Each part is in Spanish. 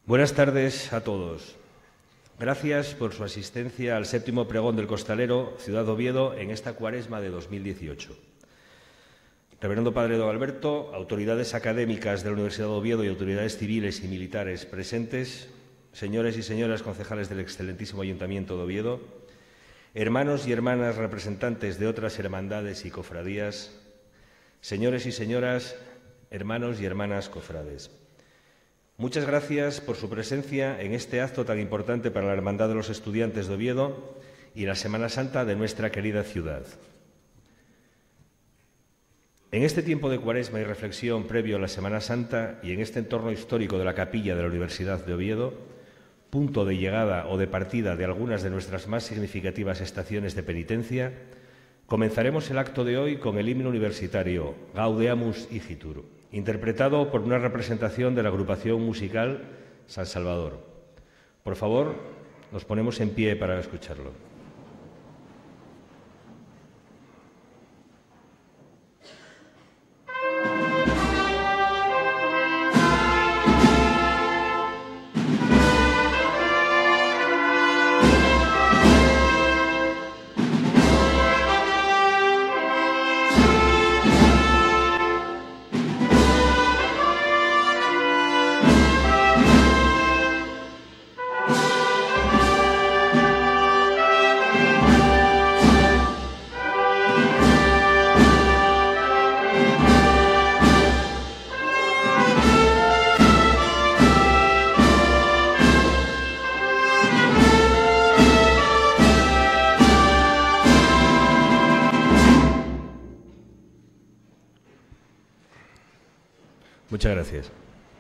Buenas tardes a todos. Gracias por su asistencia al séptimo pregón del Costalero, Ciudad de Oviedo, en esta Cuaresma de 2018. Reverendo Padre Don Alberto, autoridades académicas de la Universidad de Oviedo y autoridades civiles y militares presentes, señores y señoras concejales del excelentísimo Ayuntamiento de Oviedo, hermanos y hermanas representantes de otras hermandades y cofradías, señores y señoras, hermanos y hermanas cofrades. Muchas gracias por su presencia en este acto tan importante para la Hermandad de los Estudiantes de Oviedo y la Semana Santa de nuestra querida ciudad. En este tiempo de Cuaresma y reflexión previo a la Semana Santa y en este entorno histórico de la capilla de la Universidad de Oviedo, punto de llegada o de partida de algunas de nuestras más significativas estaciones de penitencia, comenzaremos el acto de hoy con el himno universitario Gaudeamus Igitur, interpretado por una representación de la agrupación musical San Salvador. Por favor, nos ponemos en pie para escucharlo. Muchas gracias.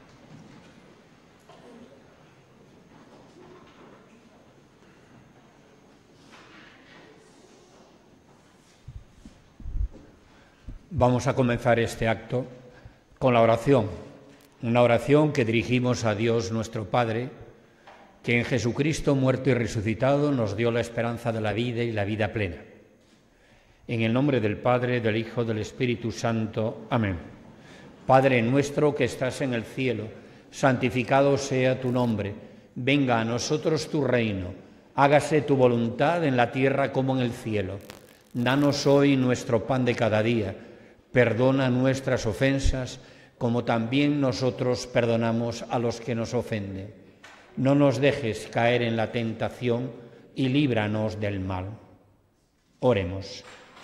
Vamos a comenzar este acto con la oración, una oración que dirigimos a Dios nuestro Padre, que en Jesucristo muerto y resucitado nos dio la esperanza de la vida y la vida plena. En el nombre del Padre, del Hijo, del Espíritu Santo. Amén. Padre nuestro que estás en el cielo, santificado sea tu nombre. Venga a nosotros tu reino. Hágase tu voluntad en la tierra como en el cielo. Danos hoy nuestro pan de cada día. Perdona nuestras ofensas, como también nosotros perdonamos a los que nos ofenden. No nos dejes caer en la tentación y líbranos del mal. Oremos.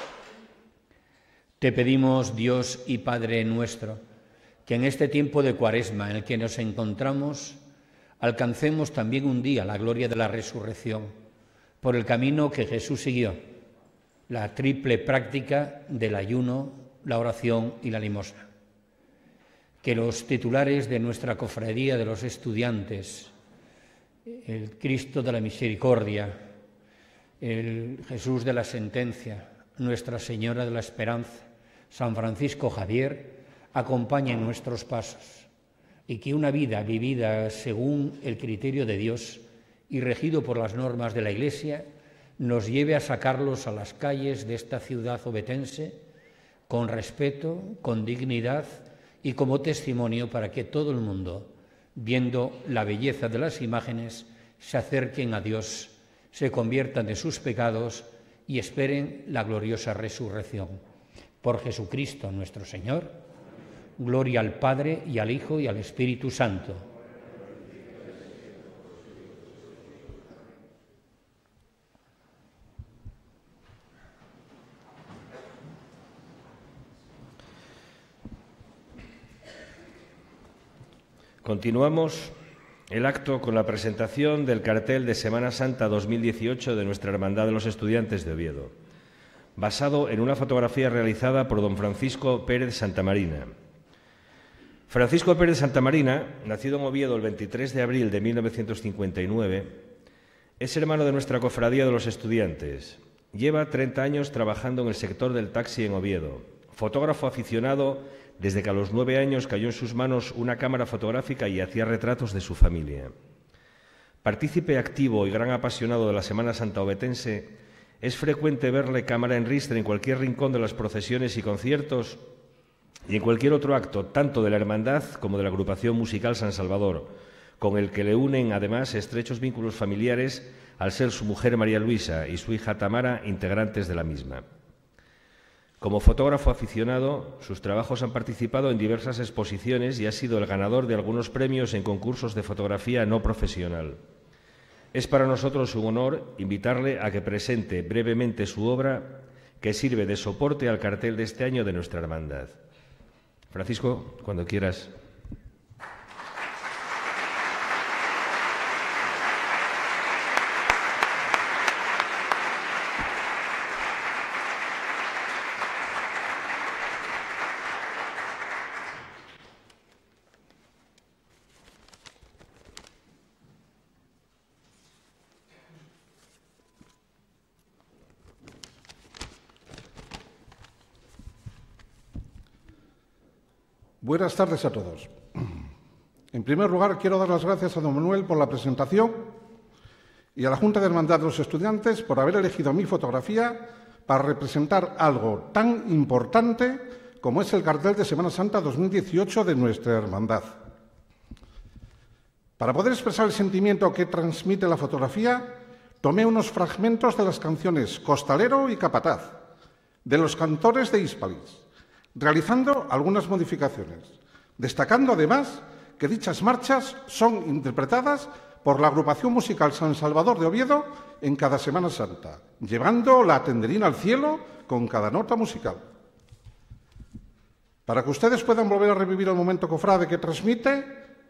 Te pedimos, Dios y Padre nuestro, que en este tiempo de Cuaresma en el que nos encontramos, alcancemos también un día la gloria de la resurrección, por el camino que Jesús siguió, la triple práctica del ayuno, la oración y la limosna. Que los titulares de nuestra cofradía de los estudiantes, el Cristo de la Misericordia, el Jesús de la Sentencia, Nuestra Señora de la Esperanza, San Francisco Javier, acompañen nuestros pasos y que una vida vivida según el criterio de Dios y regido por las normas de la Iglesia nos lleve a sacarlos a las calles de esta ciudad ovetense con respeto, con dignidad y como testimonio para que todo el mundo, viendo la belleza de las imágenes, se acerquen a Dios, se conviertan de sus pecados y esperen la gloriosa resurrección. Por Jesucristo nuestro Señor. Gloria al Padre, y al Hijo, y al Espíritu Santo. Continuamos el acto con la presentación del cartel de Semana Santa 2018 de nuestra Hermandad de los Estudiantes de Oviedo, basado en una fotografía realizada por don Francisco Pérez Santamarina. Francisco Pérez Santamarina, nacido en Oviedo el 23 de abril de 1959, es hermano de nuestra cofradía de los estudiantes. Lleva 30 años trabajando en el sector del taxi en Oviedo. Fotógrafo aficionado desde que a los 9 años cayó en sus manos una cámara fotográfica y hacía retratos de su familia. Partícipe activo y gran apasionado de la Semana Santa ovetense, es frecuente verle cámara en ristre en cualquier rincón de las procesiones y conciertos y en cualquier otro acto, tanto de la Hermandad como de la agrupación musical San Salvador, con el que le unen además estrechos vínculos familiares al ser su mujer María Luisa y su hija Tamara integrantes de la misma. Como fotógrafo aficionado, sus trabajos han participado en diversas exposiciones y ha sido el ganador de algunos premios en concursos de fotografía no profesional. Es para nosotros un honor invitarle a que presente brevemente su obra, que sirve de soporte al cartel de este año de nuestra hermandad. Francisco, cuando quieras. Buenas tardes a todos. En primer lugar, quiero dar las gracias a don Manuel por la presentación y a la Junta de Hermandad de los Estudiantes por haber elegido mi fotografía para representar algo tan importante como es el cartel de Semana Santa 2018 de nuestra hermandad. Para poder expresar el sentimiento que transmite la fotografía, tomé unos fragmentos de las canciones Costalero y Capataz, de los cantores de Hispalis, realizando algunas modificaciones, destacando además que dichas marchas son interpretadas por la agrupación musical San Salvador de Oviedo en cada Semana Santa, llevando la tenderina al cielo con cada nota musical. Para que ustedes puedan volver a revivir el momento cofrade que transmite,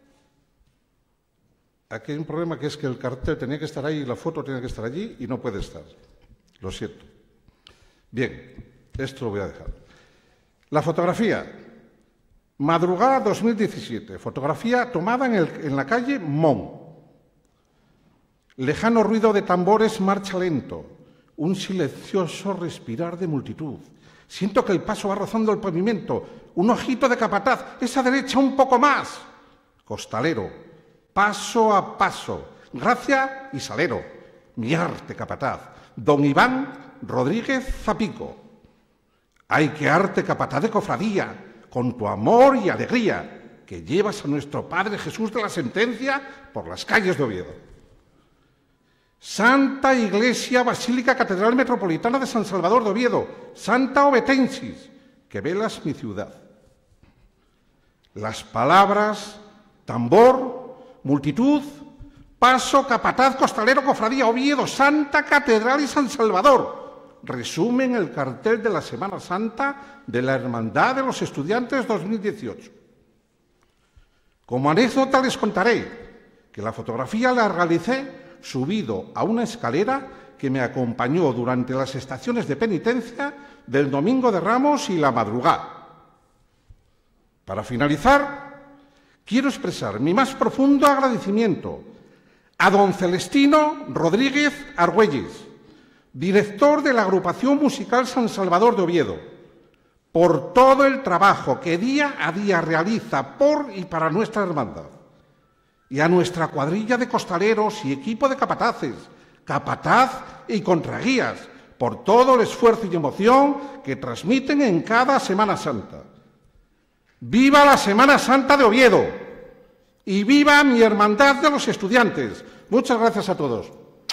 aquí hay un problema, que es que el cartel tenía que estar ahí y la foto tenía que estar allí y no puede estar. Lo siento. Bien, esto lo voy a dejar. La fotografía, madrugada 2017, fotografía tomada en la calle Mon. Lejano ruido de tambores marcha lento, un silencioso respirar de multitud. Siento que el paso va rozando el pavimento, un ojito de capataz, esa derecha un poco más. Costalero, paso a paso, Gracia y Salero, mi arte capataz, don Iván Rodríguez Zapico. ¡Ay, qué arte capataz de cofradía, con tu amor y alegría, que llevas a nuestro Padre Jesús de la Sentencia por las calles de Oviedo! Santa Iglesia Basílica Catedral Metropolitana de San Salvador de Oviedo, Santa Ovetensis, que velas mi ciudad. Las palabras, tambor, multitud, paso, capataz, costalero, cofradía, Oviedo, Santa Catedral y San Salvador resumen el cartel de la Semana Santa de la Hermandad de los Estudiantes 2018. Como anécdota les contaré que la fotografía la realicé subido a una escalera que me acompañó durante las estaciones de penitencia del Domingo de Ramos y la madrugada. Para finalizar, quiero expresar mi más profundo agradecimiento a don Celestino Rodríguez Argüelles, director de la agrupación musical San Salvador de Oviedo, por todo el trabajo que día a día realiza por y para nuestra hermandad, y a nuestra cuadrilla de costaleros y equipo de capataces, capataz y contraguías, por todo el esfuerzo y emoción que transmiten en cada Semana Santa. ¡Viva la Semana Santa de Oviedo! ¡Y viva mi hermandad de los estudiantes! Muchas gracias a todos.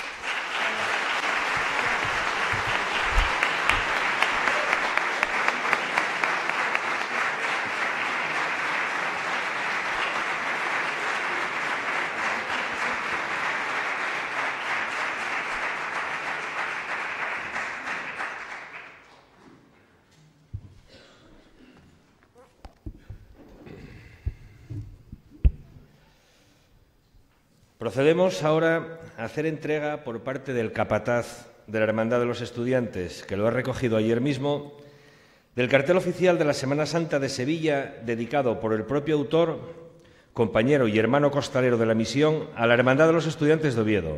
Procedemos ahora a hacer entrega por parte del capataz de la Hermandad de los Estudiantes, que lo ha recogido ayer mismo, del cartel oficial de la Semana Santa de Sevilla, dedicado por el propio autor, compañero y hermano costalero de la misión, a la Hermandad de los Estudiantes de Oviedo.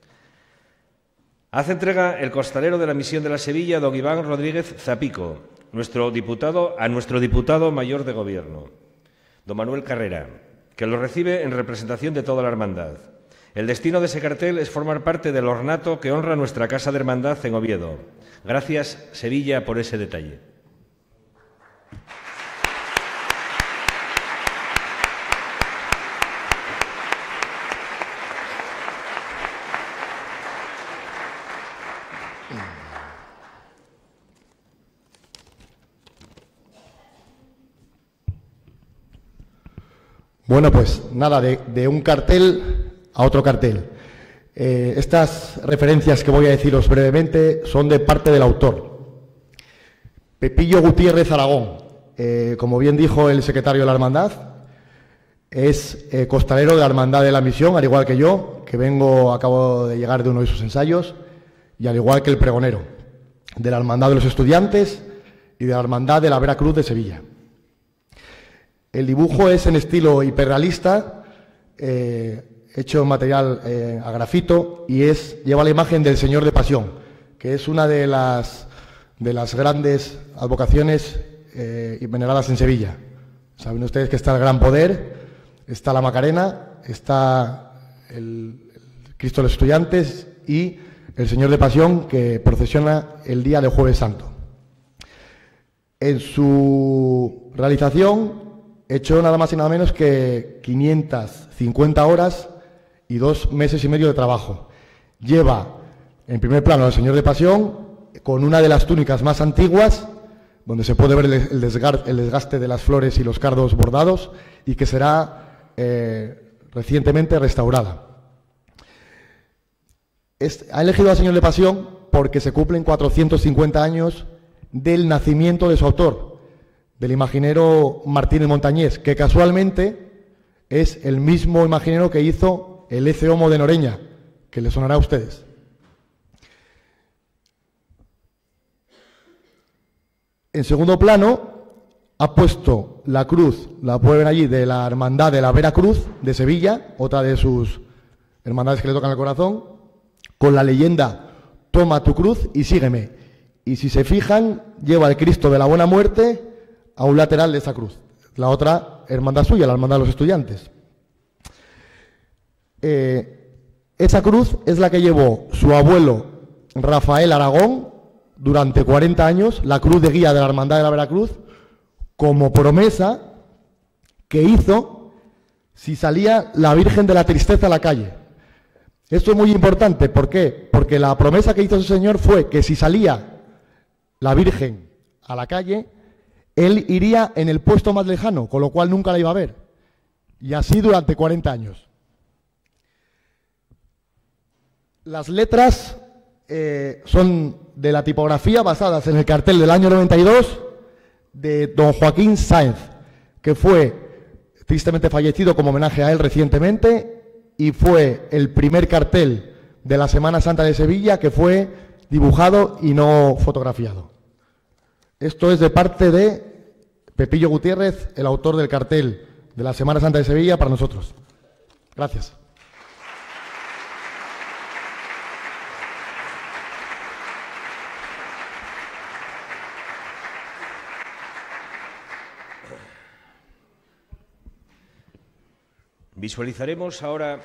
Hace entrega el costalero de la misión de la Sevilla, don Iván Rodríguez Zapico, a nuestro diputado mayor de Gobierno, don Manuel Carrera, que lo recibe en representación de toda la hermandad. El destino de ese cartel es formar parte del ornato que honra nuestra Casa de Hermandad en Oviedo. Gracias, Sevilla, por ese detalle. Bueno, pues nada, de un cartel a otro cartel. Estas referencias que voy a deciros brevemente son de parte del autor. Pepillo Gutiérrez Aragón, como bien dijo el secretario de la Hermandad, es costalero de la Hermandad de la Misión, al igual que yo, que acabo de llegar de uno de sus ensayos, y al igual que el pregonero, de la Hermandad de los Estudiantes y de la Hermandad de la Veracruz de Sevilla. El dibujo es en estilo hiperrealista, hecho en material a grafito, y lleva la imagen del Señor de Pasión, que es una de las grandes advocaciones y veneradas en Sevilla. Saben ustedes que está el Gran Poder, está la Macarena, está el Cristo de los Estudiantes y el Señor de Pasión, que procesiona el día de Jueves Santo. En su realización echó nada más y nada menos que 550 horas y 2 meses y medio de trabajo. Lleva en primer plano al Señor de Pasión con una de las túnicas más antiguas, donde se puede ver el desgaste de las flores y los cardos bordados, y que será recientemente restaurada. Ha elegido al Señor de Pasión porque se cumplen 450 años del nacimiento de su autor, del imaginero Martínez Montañés, que casualmente es el mismo imaginero que hizo el Ece Homo de Noreña, que le sonará a ustedes. En segundo plano ha puesto la cruz, la pueden ver allí, de la Hermandad de la Veracruz de Sevilla, otra de sus hermandades que le tocan el corazón, con la leyenda "Toma tu cruz y sígueme". Y si se fijan, lleva el Cristo de la Buena Muerte a un lateral de esa cruz. La otra hermandad suya, la Hermandad de los Estudiantes. Esa cruz es la que llevó su abuelo Rafael Aragón durante 40 años, la cruz de guía de la Hermandad de la Veracruz, como promesa que hizo si salía la Virgen de la Tristeza a la calle. Esto es muy importante, ¿por qué? Porque la promesa que hizo ese señor fue que si salía la Virgen a la calle, él iría en el puesto más lejano, con lo cual nunca la iba a ver. Y así durante 40 años. Las letras son de la tipografía basadas en el cartel del año 92 de don Joaquín Sáenz, que fue tristemente fallecido como homenaje a él recientemente, y fue el primer cartel de la Semana Santa de Sevilla que fue dibujado y no fotografiado. Esto es de parte de Pepillo Gutiérrez, el autor del cartel de la Semana Santa de Sevilla, para nosotros. Gracias. Visualizaremos ahora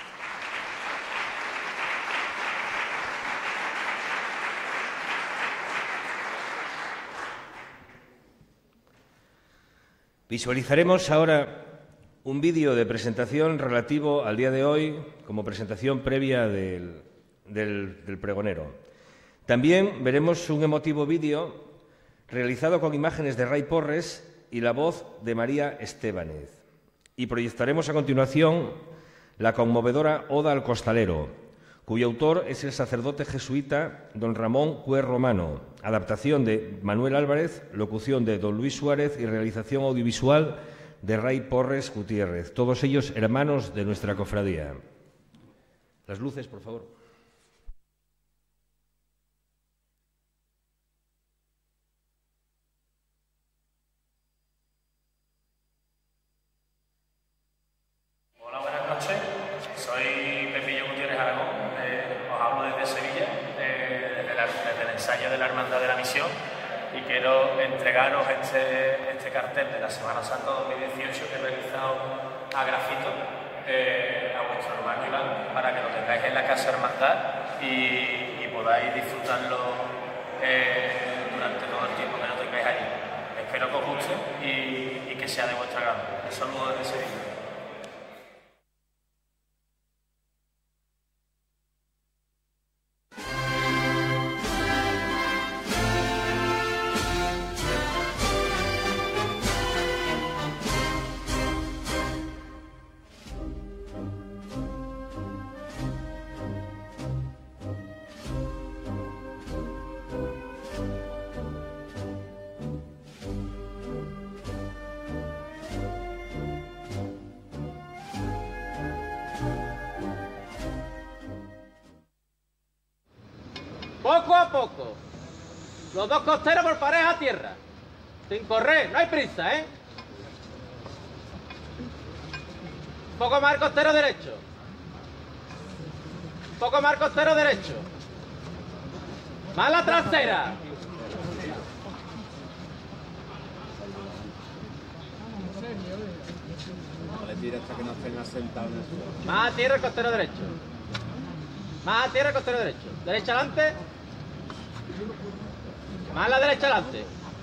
un vídeo de presentación relativo al día de hoy, como presentación previa del pregonero. También veremos un emotivo vídeo realizado con imágenes de Ray Porres y la voz de María Estébanez. Y proyectaremos a continuación la conmovedora Oda al Costalero, cuyo autor es el sacerdote jesuita don Ramón Cué Romano, adaptación de Manuel Álvarez, locución de don Luis Suárez y realización audiovisual de Ray Porres Gutiérrez, todos ellos hermanos de nuestra cofradía. Las luces, por favor. Y quiero entregaros este cartel de la Semana Santa 2018 que he realizado a grafito a vuestro hermano Iván, para que lo tengáis en la Casa Hermandad y podáis disfrutarlo durante todo el tiempo que lo tengáis ahí. Espero que os guste y que sea de vuestra agrado. Un saludo desde Sevilla. a poco. Los dos costeros por pareja a tierra. Sin correr, no hay prisa, ¿eh? Un poco más el costero derecho. Un poco más el costero derecho. Más la trasera. No le tires hasta que no estén asentados en el suelo. Más a tierra el costero derecho. Más a tierra el costero derecho. Derecha adelante. Más la derecha adelante.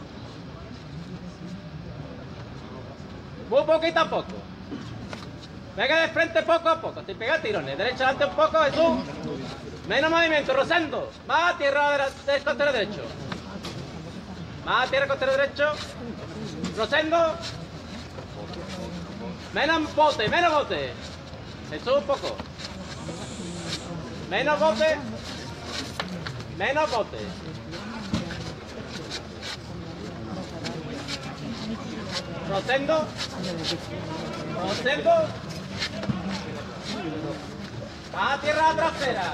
Muy poquito a poco. Venga de frente poco a poco. Sin pegar tirones. Derecha adelante un poco, Jesús. Menos movimiento, Rosendo. Más a tierra del costero derecho. Más a tierra el costero derecho. Rosendo. Menos bote, menos bote. Jesús un poco. Menos bote. Menos bote. Rosendo. Rosendo. A tierra trasera.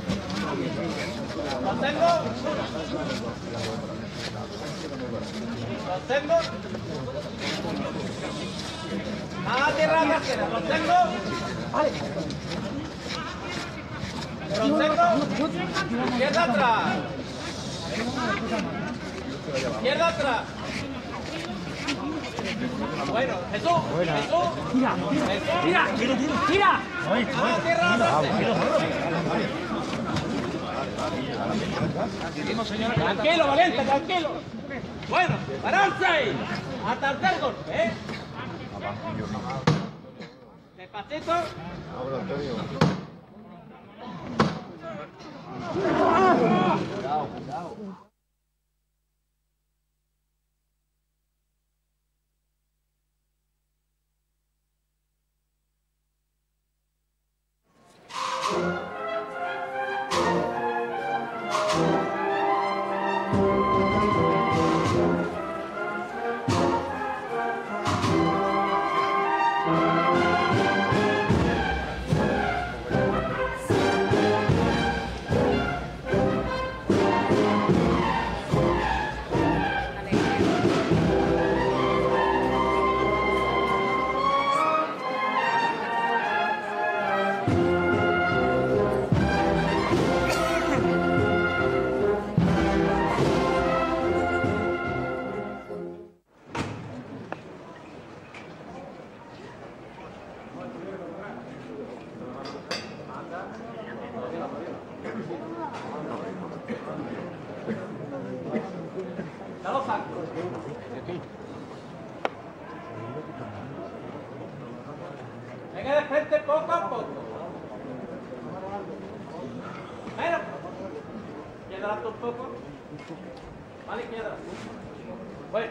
Rosendo. Rosendo. A tierra trasera. Rosendo. Rosendo. Izquierda atrás. Izquierda atrás. Bueno, Jesús, Jesús. Tira, tira, tira, tira. Tranquilo, valiente, tranquilo. Bueno, pararse ahí. Hasta el tercer golpe, ¿eh? Despacito. Cuidado, cuidado. Venga de frente poco a poco. Menos. Izquierda adelante un poco. Vale, izquierda. Bueno.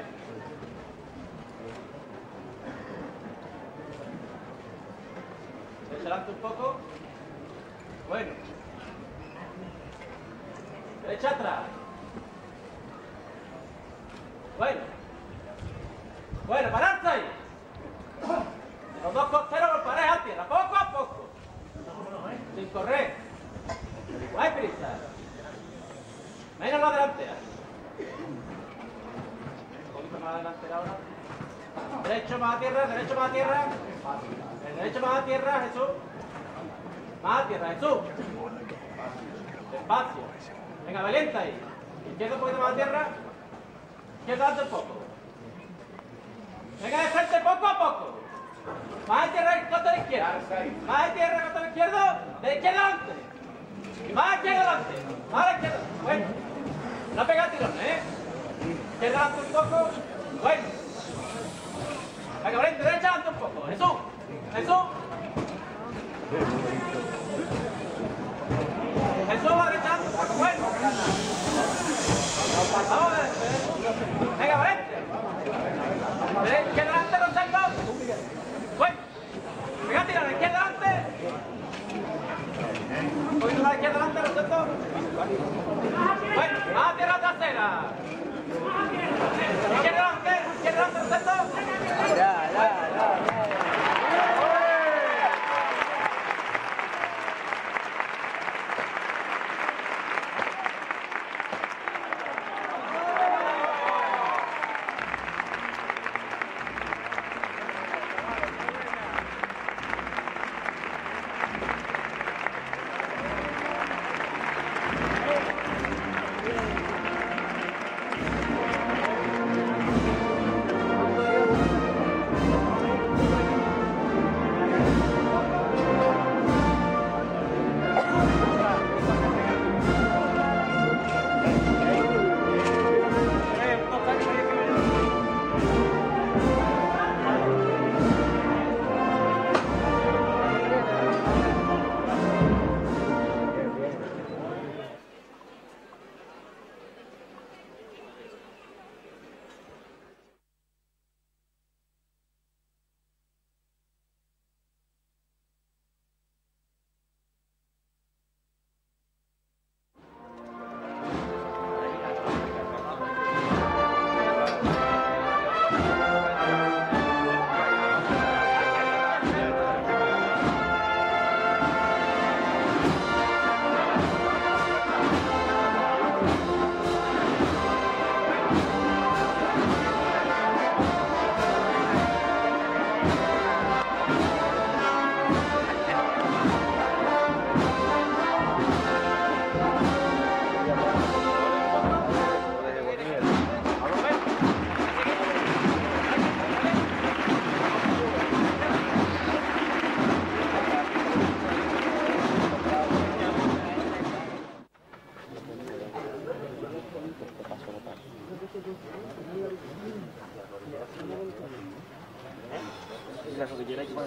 Derecha adelante un poco. Bueno. Derecha atrás. Bueno. Bueno, pararse ahí. Los dos costeros por pareja a tierra, poco a poco. Sin correr. No hay prisa. Menos la delantera. Un poquito más la delantera ahora. Derecho más a tierra, derecho más a tierra. El derecho más a tierra, Jesús. Más a tierra, Jesús. Despacio. Venga, valiente ahí. Izquierda un poquito más a tierra. Izquierda adelante un poco. Venga de frente poco a poco. Más a tierra y contra la izquierda. Más a tierra contra la izquierda. De izquierda adelante. Más a izquierda adelante. Más a la izquierda. Bueno. No pega tirones, ¿eh? Izquierda adelante un poco. Bueno. Venga, frente, derecha adelante un poco. Jesús. Jesús. Jesús a derecha adelante un poco. Bueno. Vamos a ver. Venga, frente. Izquierda adelante, no salga. Bueno. Venga, tira a la izquierda adelante. Un poquito más a la izquierda adelante, ¿no es cierto? Bueno, más a tierra trasera. Izquierda adelante, ¿no es cierto?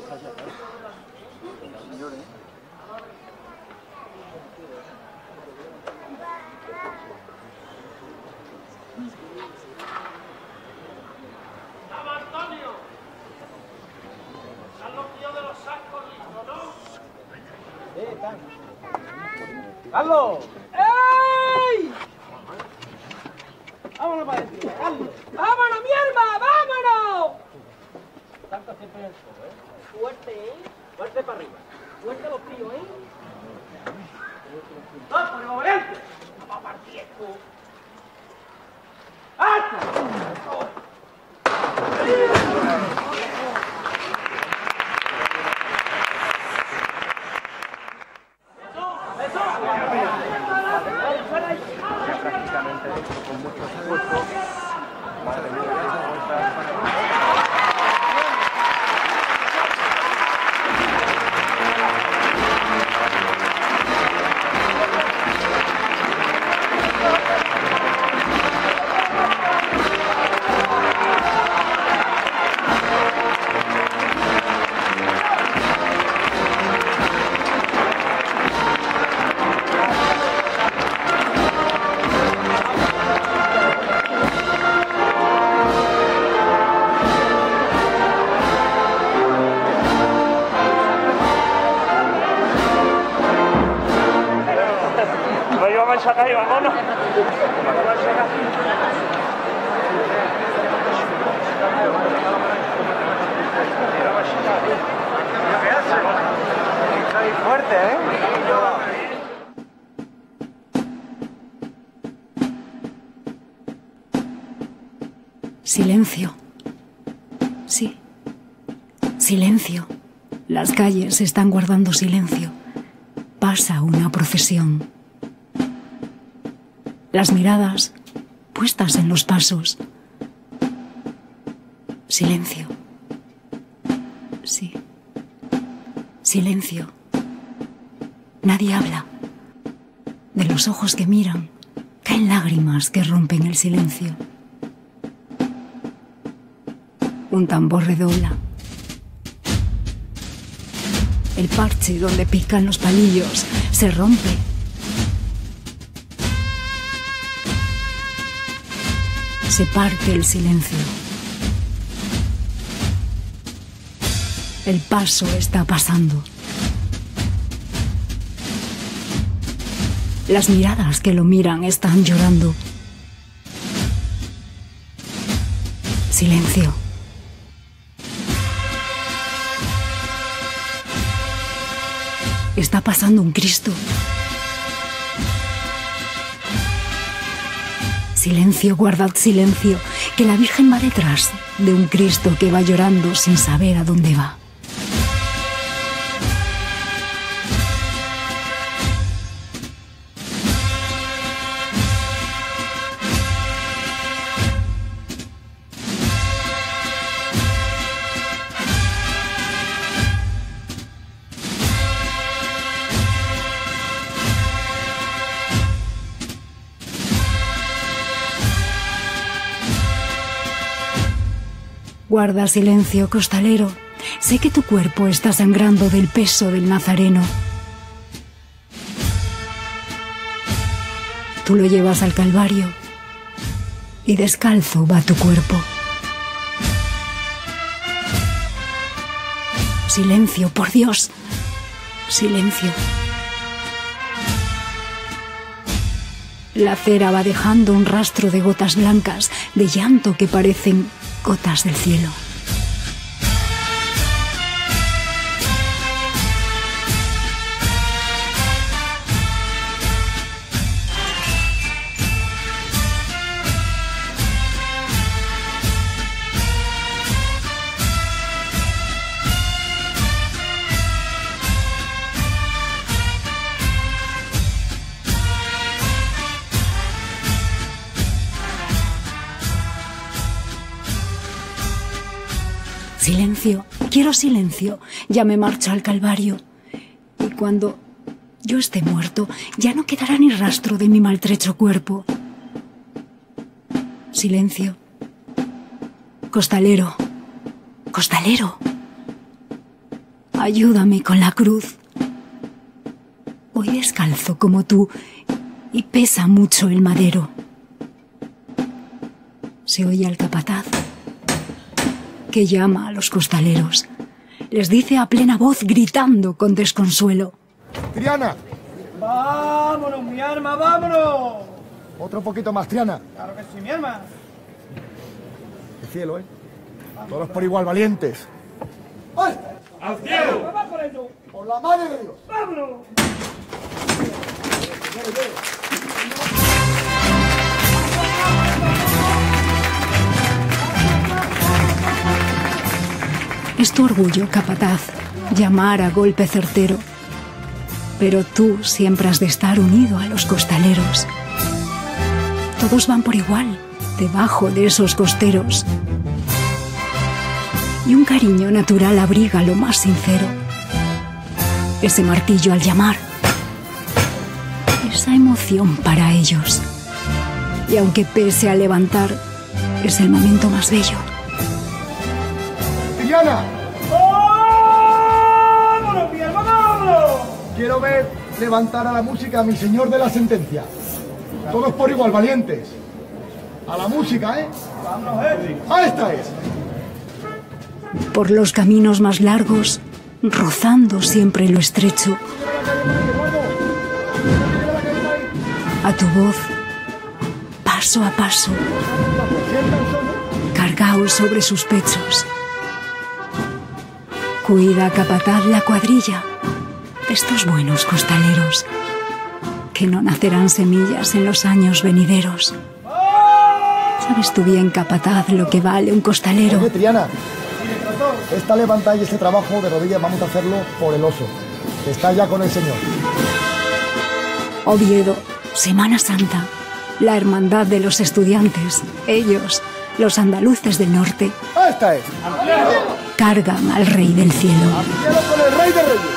¡Carlos! ¡Ey! ¡Vámonos para adentro, Carlos! ¡Vámonos, mi hermano! ¡Vámonos! Tanto siempre en el suelo, ¿eh? Fuerte, ¿eh? Fuerte para arriba. Fuerte los tíos, ¿eh? ¡No, ponemos valiente! ¡Vamos a partir esto! ¡Hasta! Silencio. Sí. Silencio. Las calles están guardando silencio. Pasa una procesión. Las miradas puestas en los pasos. Silencio. Sí. Silencio. Nadie habla. De los ojos que miran, caen lágrimas que rompen el silencio. Un tambor redobla. El parche donde pican los palillos se rompe. Se parte el silencio. El paso está pasando. Las miradas que lo miran están llorando. Silencio. Está pasando un Cristo. Silencio, guardad silencio, que la Virgen va detrás de un Cristo que va llorando sin saber a dónde va. Guarda silencio, costalero. Sé que tu cuerpo está sangrando del peso del Nazareno. Tú lo llevas al Calvario y descalzo va tu cuerpo. Silencio, por Dios. Silencio. La cera va dejando un rastro de gotas blancas, de llanto que parecen gotas del cielo. Silencio, quiero silencio, ya me marcho al Calvario. Y cuando yo esté muerto, ya no quedará ni rastro de mi maltrecho cuerpo. Silencio. Costalero, costalero. ayúdame con la cruz. Voy descalzo como tú y pesa mucho el madero. Se oye al capataz que llama a los costaleros. Les dice a plena voz, gritando con desconsuelo: Triana, ¡Vámonos, mi arma, vámonos! otro poquito más, Triana. Claro que sí, mi arma. El cielo, ¿eh? Todos por igual, valientes. ¡Al cielo! ¡Vamos por eso! ¡Por la madre de Dios! ¡Vámonos! Es tu orgullo, capataz, llamar a golpe certero. Pero tú siempre has de estar unido a los costaleros. Todos van por igual, debajo de esos costeros. Y un cariño natural abriga lo más sincero. Ese martillo al llamar. Esa emoción para ellos. Y aunque pese a levantar, es el momento más bello. ¡Triana! ¡Vámonos, mi arma, vámonos! Quiero ver levantar a la música a mi señor de la sentencia. Todos por igual, valientes. A la música, ¿eh? ¡Vámonos, ¡Ah, esta es! Por los caminos más largos, rozando siempre lo estrecho. A tu voz, paso a paso, cargaos sobre sus pechos. Cuida, capataz, la cuadrilla de estos buenos costaleros, que no nacerán semillas en los años venideros. ¿Sabes tú bien, capataz, lo que vale un costalero? Oye, Triana, esta levantada y este trabajo de rodillas vamos a hacerlo por el oso, que está ya con el Señor. Oviedo, Semana Santa, la hermandad de los estudiantes, ellos, los andaluces del norte, ¡Ah, esta es! cargan al Rey del Cielo. ¡Al cielo con el Rey de Reyes!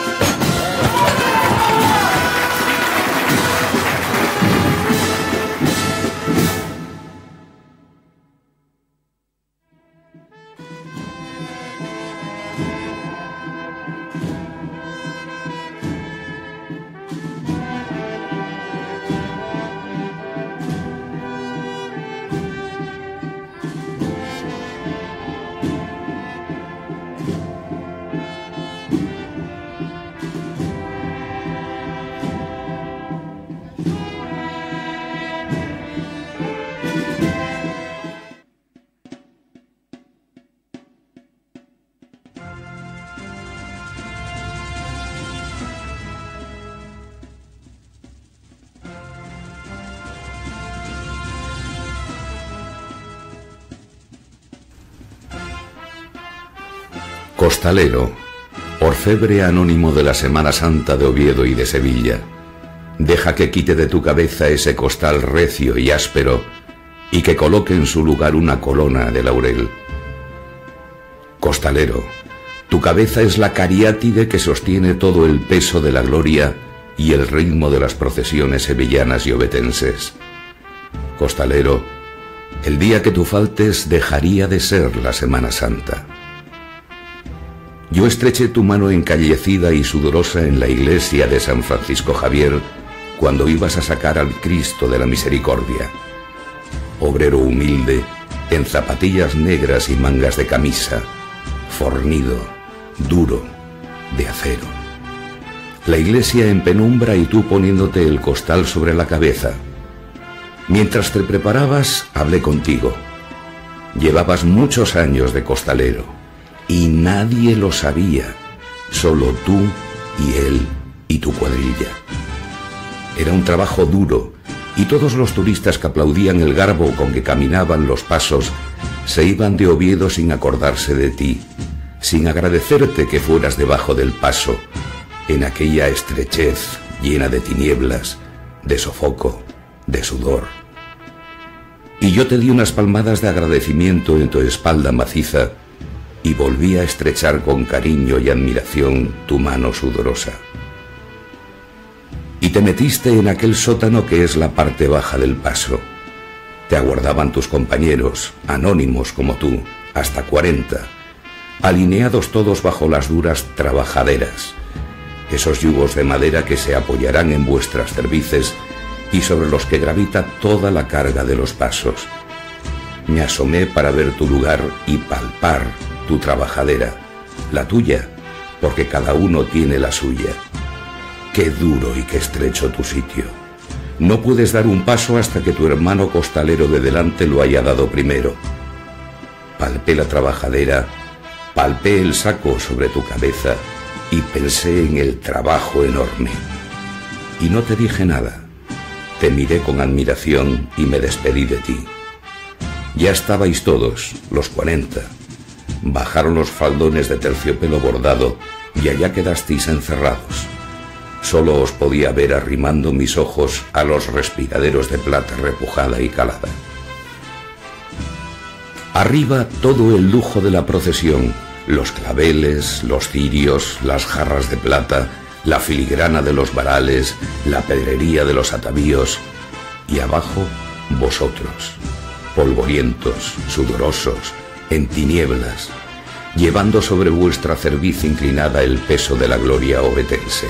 Costalero, orfebre anónimo de la Semana Santa de Oviedo y de Sevilla, deja que quite de tu cabeza ese costal recio y áspero y que coloque en su lugar una corona de laurel. Costalero, tu cabeza es la cariátide que sostiene todo el peso de la gloria y el ritmo de las procesiones sevillanas y ovetenses. Costalero, el día que tú faltes dejaría de ser la Semana Santa. Yo estreché tu mano encallecida y sudorosa en la iglesia de San Francisco Javier cuando ibas a sacar al Cristo de la Misericordia. Obrero humilde, en zapatillas negras y mangas de camisa, fornido, duro, de acero. La iglesia en penumbra y tú poniéndote el costal sobre la cabeza. Mientras te preparabas, hablé contigo. Llevabas muchos años de costalero. Y nadie lo sabía, solo tú y él y tu cuadrilla. Era un trabajo duro, y todos los turistas que aplaudían el garbo con que caminaban los pasos se iban de Oviedo sin acordarse de ti, sin agradecerte que fueras debajo del paso, en aquella estrechez llena de tinieblas, de sofoco, de sudor. Y yo te di unas palmadas de agradecimiento en tu espalda maciza, y volví a estrechar con cariño y admiración tu mano sudorosa. Y te metiste en aquel sótano que es la parte baja del paso. Te aguardaban tus compañeros, anónimos como tú, hasta 40, alineados todos bajo las duras trabajaderas, esos yugos de madera que se apoyarán en vuestras cervices y sobre los que gravita toda la carga de los pasos. Me asomé para ver tu lugar y palpar tu trabajadera, la tuya, porque cada uno tiene la suya. Qué duro y qué estrecho tu sitio. No puedes dar un paso hasta que tu hermano costalero de delante lo haya dado primero. Palpé la trabajadera, palpé el saco sobre tu cabeza y pensé en el trabajo enorme. Y no te dije nada. Te miré con admiración y me despedí de ti. Ya estabais todos, los 40. Bajaron los faldones de terciopelo bordado y allá quedasteis encerrados. Solo os podía ver arrimando mis ojos a los respiraderos de plata repujada y calada. Arriba todo el lujo de la procesión, los claveles, los cirios, las jarras de plata, la filigrana de los varales, la pedrería de los atavíos, y abajo vosotros, polvorientos, sudorosos, en tinieblas, llevando sobre vuestra cerviz inclinada el peso de la gloria ovetense.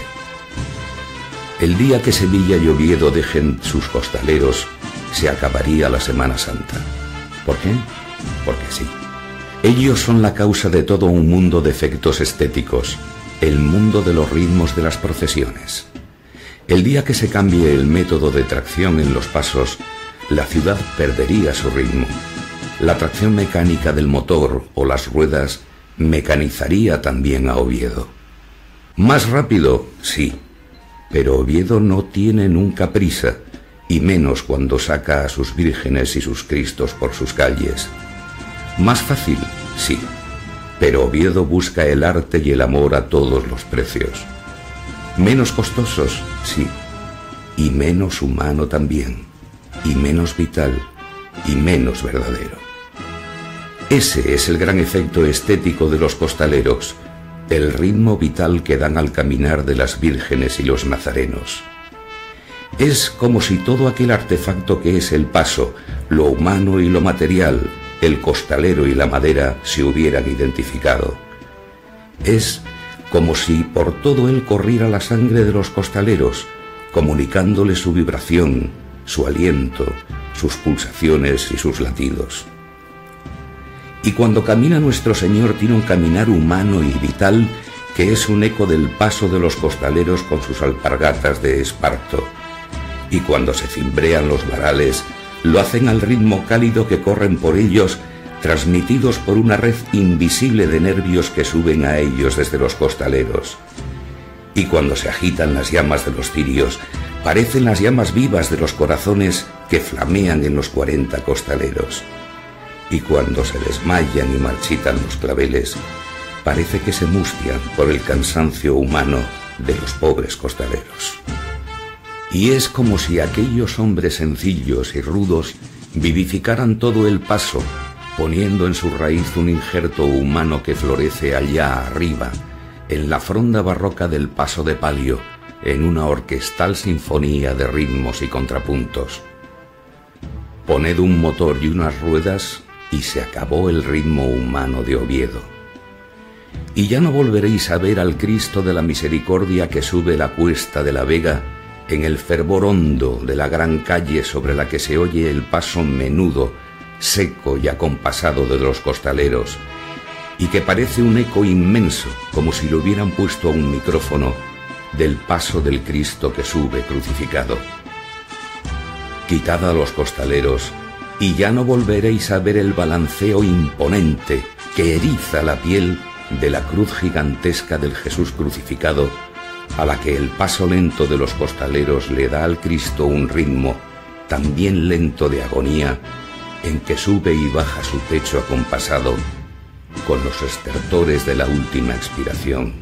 El día que Sevilla y Oviedo dejen sus costaleros, se acabaría la Semana Santa. ¿Por qué? Porque sí. Ellos son la causa de todo un mundo de efectos estéticos, el mundo de los ritmos de las procesiones. El día que se cambie el método de tracción en los pasos, la ciudad perdería su ritmo. La tracción mecánica del motor o las ruedas mecanizaría también a Oviedo. Más rápido, sí, pero Oviedo no tiene nunca prisa, y menos cuando saca a sus vírgenes y sus cristos por sus calles. Más fácil, sí, pero Oviedo busca el arte y el amor a todos los precios. Menos costosos, sí, y menos humano también, y menos vital, y menos verdadero. Ese es el gran efecto estético de los costaleros, el ritmo vital que dan al caminar de las vírgenes y los nazarenos. Es como si todo aquel artefacto que es el paso, lo humano y lo material, el costalero y la madera se hubieran identificado. Es como si por todo él corriera la sangre de los costaleros, comunicándole su vibración, su aliento, sus pulsaciones y sus latidos. Y cuando camina nuestro Señor tiene un caminar humano y vital que es un eco del paso de los costaleros con sus alpargatas de esparto. Y cuando se cimbrean los varales, lo hacen al ritmo cálido que corren por ellos, transmitidos por una red invisible de nervios que suben a ellos desde los costaleros. Y cuando se agitan las llamas de los cirios, parecen las llamas vivas de los corazones que flamean en los 40 costaleros. Y cuando se desmayan y marchitan los claveles, parece que se mustian por el cansancio humano de los pobres costaleros. Y es como si aquellos hombres sencillos y rudos vivificaran todo el paso, poniendo en su raíz un injerto humano que florece allá arriba, en la fronda barroca del paso de palio, en una orquestal sinfonía de ritmos y contrapuntos. Poned un motor y unas ruedas y se acabó el ritmo humano de Oviedo. Y ya no volveréis a ver al Cristo de la Misericordia que sube la cuesta de la Vega en el fervor hondo de la gran calle sobre la que se oye el paso menudo, seco y acompasado de los costaleros, y que parece un eco inmenso, como si le hubieran puesto a un micrófono, del paso del Cristo que sube crucificado. Quitad a los costaleros, y ya no volveréis a ver el balanceo imponente que eriza la piel de la cruz gigantesca del Jesús crucificado, a la que el paso lento de los costaleros le da al Cristo un ritmo también lento de agonía, en que sube y baja su pecho acompasado con los estertores de la última expiración.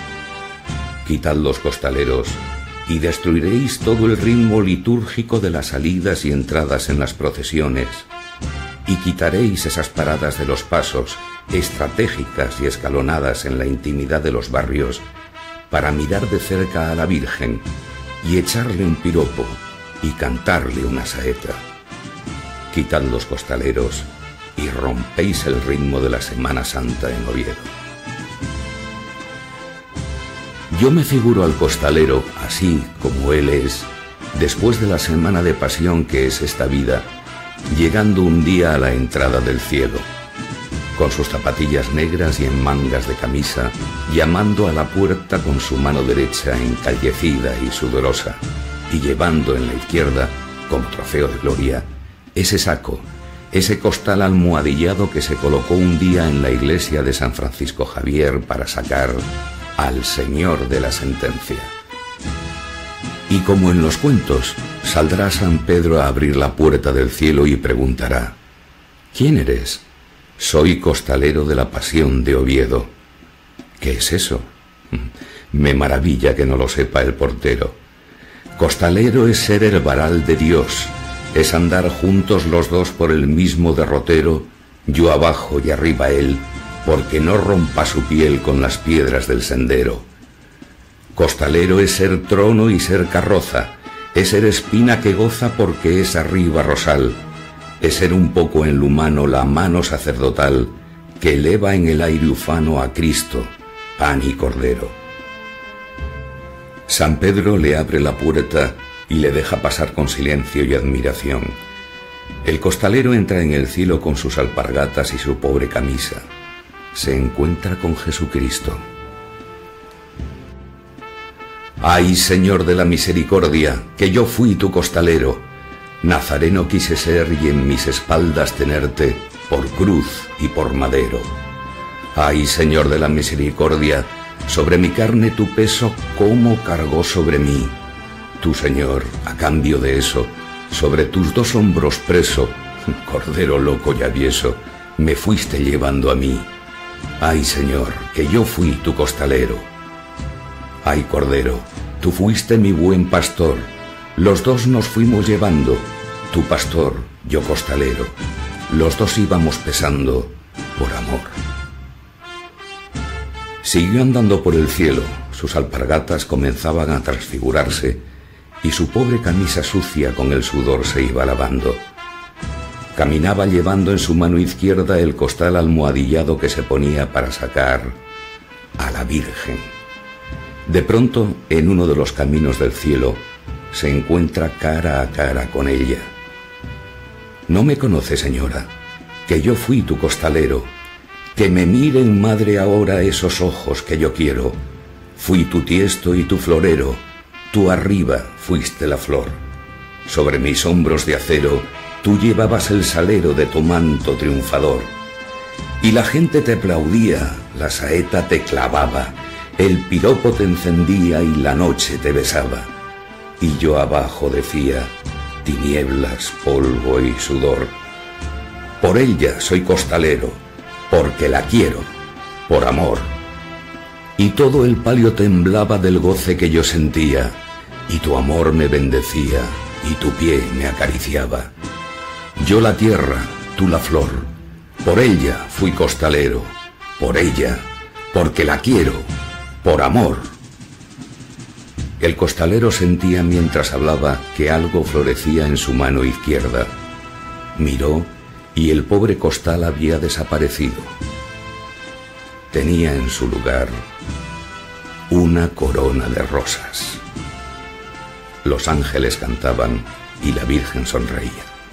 Quitad los costaleros y destruiréis todo el ritmo litúrgico de las salidas y entradas en las procesiones, y quitaréis esas paradas de los pasos, estratégicas y escalonadas en la intimidad de los barrios, para mirar de cerca a la Virgen y echarle un piropo y cantarle una saeta. Quitad los costaleros y rompéis el ritmo de la Semana Santa en Oviedo. Yo me figuro al costalero, así como él es, después de la semana de pasión que es esta vida, llegando un día a la entrada del cielo, con sus zapatillas negras y en mangas de camisa, llamando a la puerta con su mano derecha encallecida y sudorosa, y llevando en la izquierda, como trofeo de gloria, ese saco, ese costal almohadillado que se colocó un día en la iglesia de San Francisco Javier para sacar al Señor de la sentencia. Y como en los cuentos, saldrá San Pedro a abrir la puerta del cielo y preguntará: ¿quién eres? Soy costalero de la Pasión de Oviedo. ¿Qué es eso? Me maravilla que no lo sepa el portero. Costalero es ser el varal de Dios, es andar juntos los dos por el mismo derrotero, yo abajo y arriba él, porque no rompa su piel con las piedras del sendero. Costalero es ser trono y ser carroza, es ser espina que goza porque es arriba rosal, es ser un poco en lo humano la mano sacerdotal que eleva en el aire ufano a Cristo, pan y cordero. San Pedro le abre la puerta y le deja pasar con silencio y admiración. El costalero entra en el cielo con sus alpargatas y su pobre camisa. Se encuentra con Jesucristo. ¡Ay, Señor de la misericordia, que yo fui tu costalero! Nazareno quise ser y en mis espaldas tenerte, por cruz y por madero. ¡Ay, Señor de la misericordia, sobre mi carne tu peso, cómo cargó sobre mí! Tú, Señor, a cambio de eso, sobre tus dos hombros preso, cordero loco y avieso, me fuiste llevando a mí. ¡Ay, Señor, que yo fui tu costalero! ¡Ay, Cordero, tú fuiste mi buen pastor! Los dos nos fuimos llevando, tú pastor, yo costalero. Los dos íbamos pesando por amor. Siguió andando por el cielo, sus alpargatas comenzaban a transfigurarse y su pobre camisa sucia con el sudor se iba lavando. Caminaba llevando en su mano izquierda el costal almohadillado que se ponía para sacar a la Virgen. De pronto, en uno de los caminos del cielo, se encuentra cara a cara con ella. ¿No me conoce, señora? Que yo fui tu costalero. Que me miren, madre, ahora esos ojos que yo quiero. Fui tu tiesto y tu florero. Tú arriba fuiste la flor. Sobre mis hombros de acero, tú llevabas el salero de tu manto triunfador. Y la gente te aplaudía, la saeta te clavaba, el piropo te encendía y la noche te besaba. Y yo abajo decía, tinieblas, polvo y sudor. Por ella soy costalero, porque la quiero, por amor. Y todo el palio temblaba del goce que yo sentía, y tu amor me bendecía, y tu pie me acariciaba. Yo la tierra, tú la flor, por ella fui costalero, por ella, porque la quiero, por amor. El costalero sentía mientras hablaba que algo florecía en su mano izquierda. Miró y el pobre costal había desaparecido. Tenía en su lugar una corona de rosas. Los ángeles cantaban y la Virgen sonreía.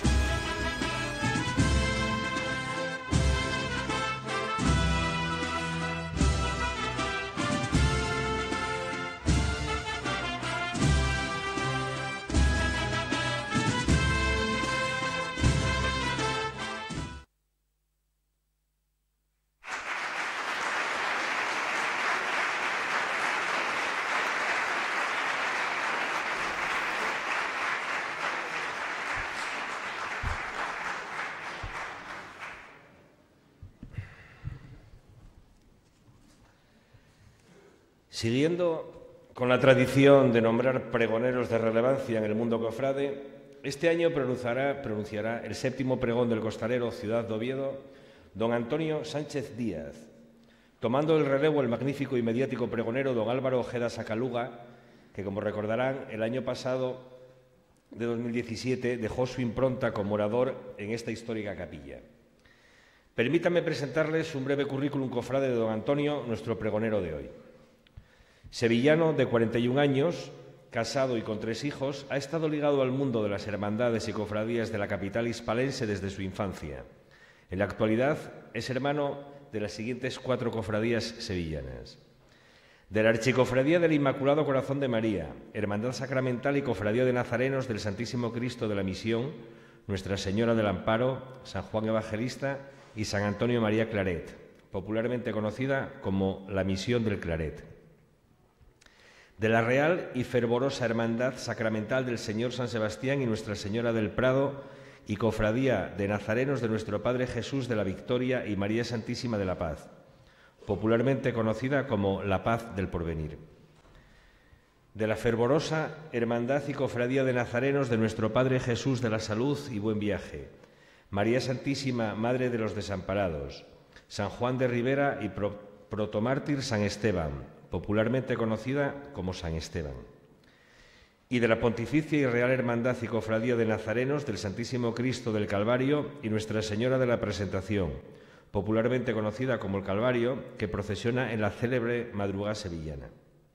Siguiendo con la tradición de nombrar pregoneros de relevancia en el mundo cofrade, este año pronunciará el séptimo pregón del costalero Ciudad de Oviedo, don Antonio Sánchez Díaz, tomando el relevo el magnífico y mediático pregonero don Álvaro Ojeda Sacaluga, que, como recordarán, el año pasado de 2017 dejó su impronta como orador en esta histórica capilla. Permítanme presentarles un breve currículum cofrade de don Antonio, nuestro pregonero de hoy. Sevillano de 41 años, casado y con 3 hijos, ha estado ligado al mundo de las hermandades y cofradías de la capital hispalense desde su infancia. En la actualidad es hermano de las siguientes 4 cofradías sevillanas: de la Archicofradía del Inmaculado Corazón de María, Hermandad Sacramental y Cofradía de Nazarenos del Santísimo Cristo de la Misión, Nuestra Señora del Amparo, San Juan Evangelista y San Antonio María Claret, popularmente conocida como la Misión del Claret. De la Real y Fervorosa Hermandad Sacramental del Señor San Sebastián y Nuestra Señora del Prado y Cofradía de Nazarenos de Nuestro Padre Jesús de la Victoria y María Santísima de la Paz, popularmente conocida como la Paz del Porvenir. De la Fervorosa Hermandad y Cofradía de Nazarenos de Nuestro Padre Jesús de la Salud y Buen Viaje, María Santísima, Madre de los Desamparados, San Juan de Ribera y protomártir San Esteban, popularmente conocida como San Esteban. Y de la Pontificia y Real Hermandad y Cofradía de Nazarenos del Santísimo Cristo del Calvario y Nuestra Señora de la Presentación, popularmente conocida como el Calvario, que procesiona en la célebre madrugada sevillana.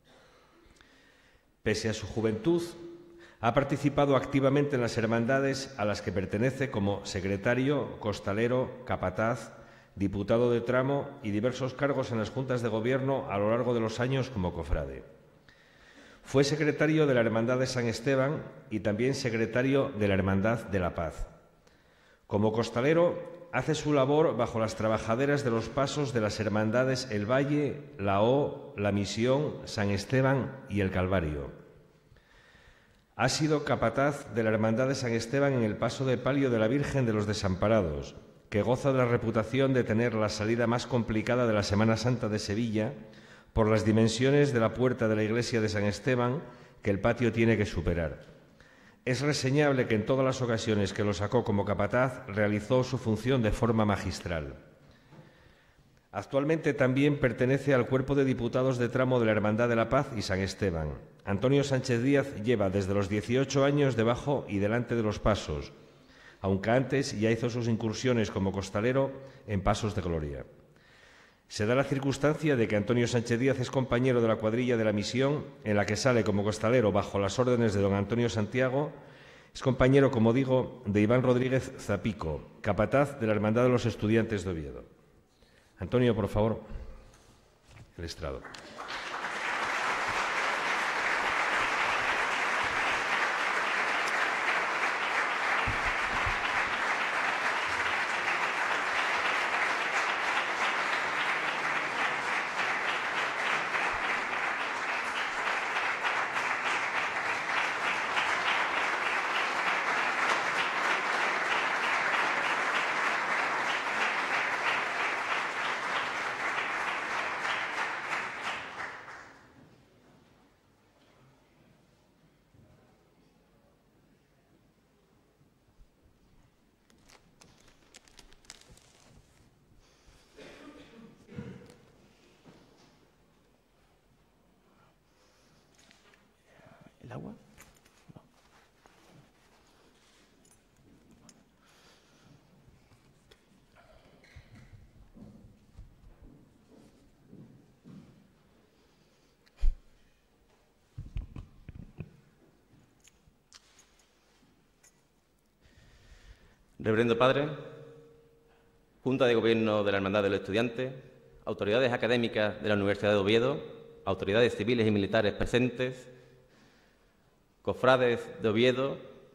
Pese a su juventud, ha participado activamente en las hermandades a las que pertenece como secretario, costalero, capataz, diputado de tramo y diversos cargos en las juntas de gobierno a lo largo de los años como cofrade. Fue secretario de la Hermandad de San Esteban y también secretario de la Hermandad de la Paz. Como costalero, hace su labor bajo las trabajaderas de los pasos de las hermandades El Valle, la O, la Misión, San Esteban y el Calvario. Ha sido capataz de la Hermandad de San Esteban en el paso de palio de la Virgen de los Desamparados, que goza de la reputación de tener la salida más complicada de la Semana Santa de Sevilla por las dimensiones de la puerta de la iglesia de San Esteban que el patio tiene que superar. Es reseñable que en todas las ocasiones que lo sacó como capataz realizó su función de forma magistral. Actualmente también pertenece al cuerpo de diputados de tramo de la Hermandad de la Paz y San Esteban. Antonio Sánchez Díaz lleva desde los 18 años debajo y delante de los pasos, aunque antes ya hizo sus incursiones como costalero en Pasos de Gloria. Se da la circunstancia de que Antonio Sánchez Díaz es compañero de la cuadrilla de la Misión, en la que sale como costalero bajo las órdenes de don Antonio Santiago. Es compañero, como digo, de Iván Rodríguez Zapico, capataz de la Hermandad de los Estudiantes de Oviedo. Antonio, por favor, el estrado. ¿El agua? No. Reverendo Padre, Junta de Gobierno de la Hermandad de los Estudiantes, autoridades académicas de la Universidad de Oviedo, autoridades civiles y militares presentes, cofrades de Oviedo,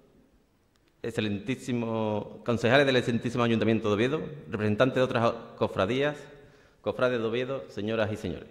concejales del excelentísimo Ayuntamiento de Oviedo, representantes de otras cofradías, cofrades de Oviedo, señoras y señores.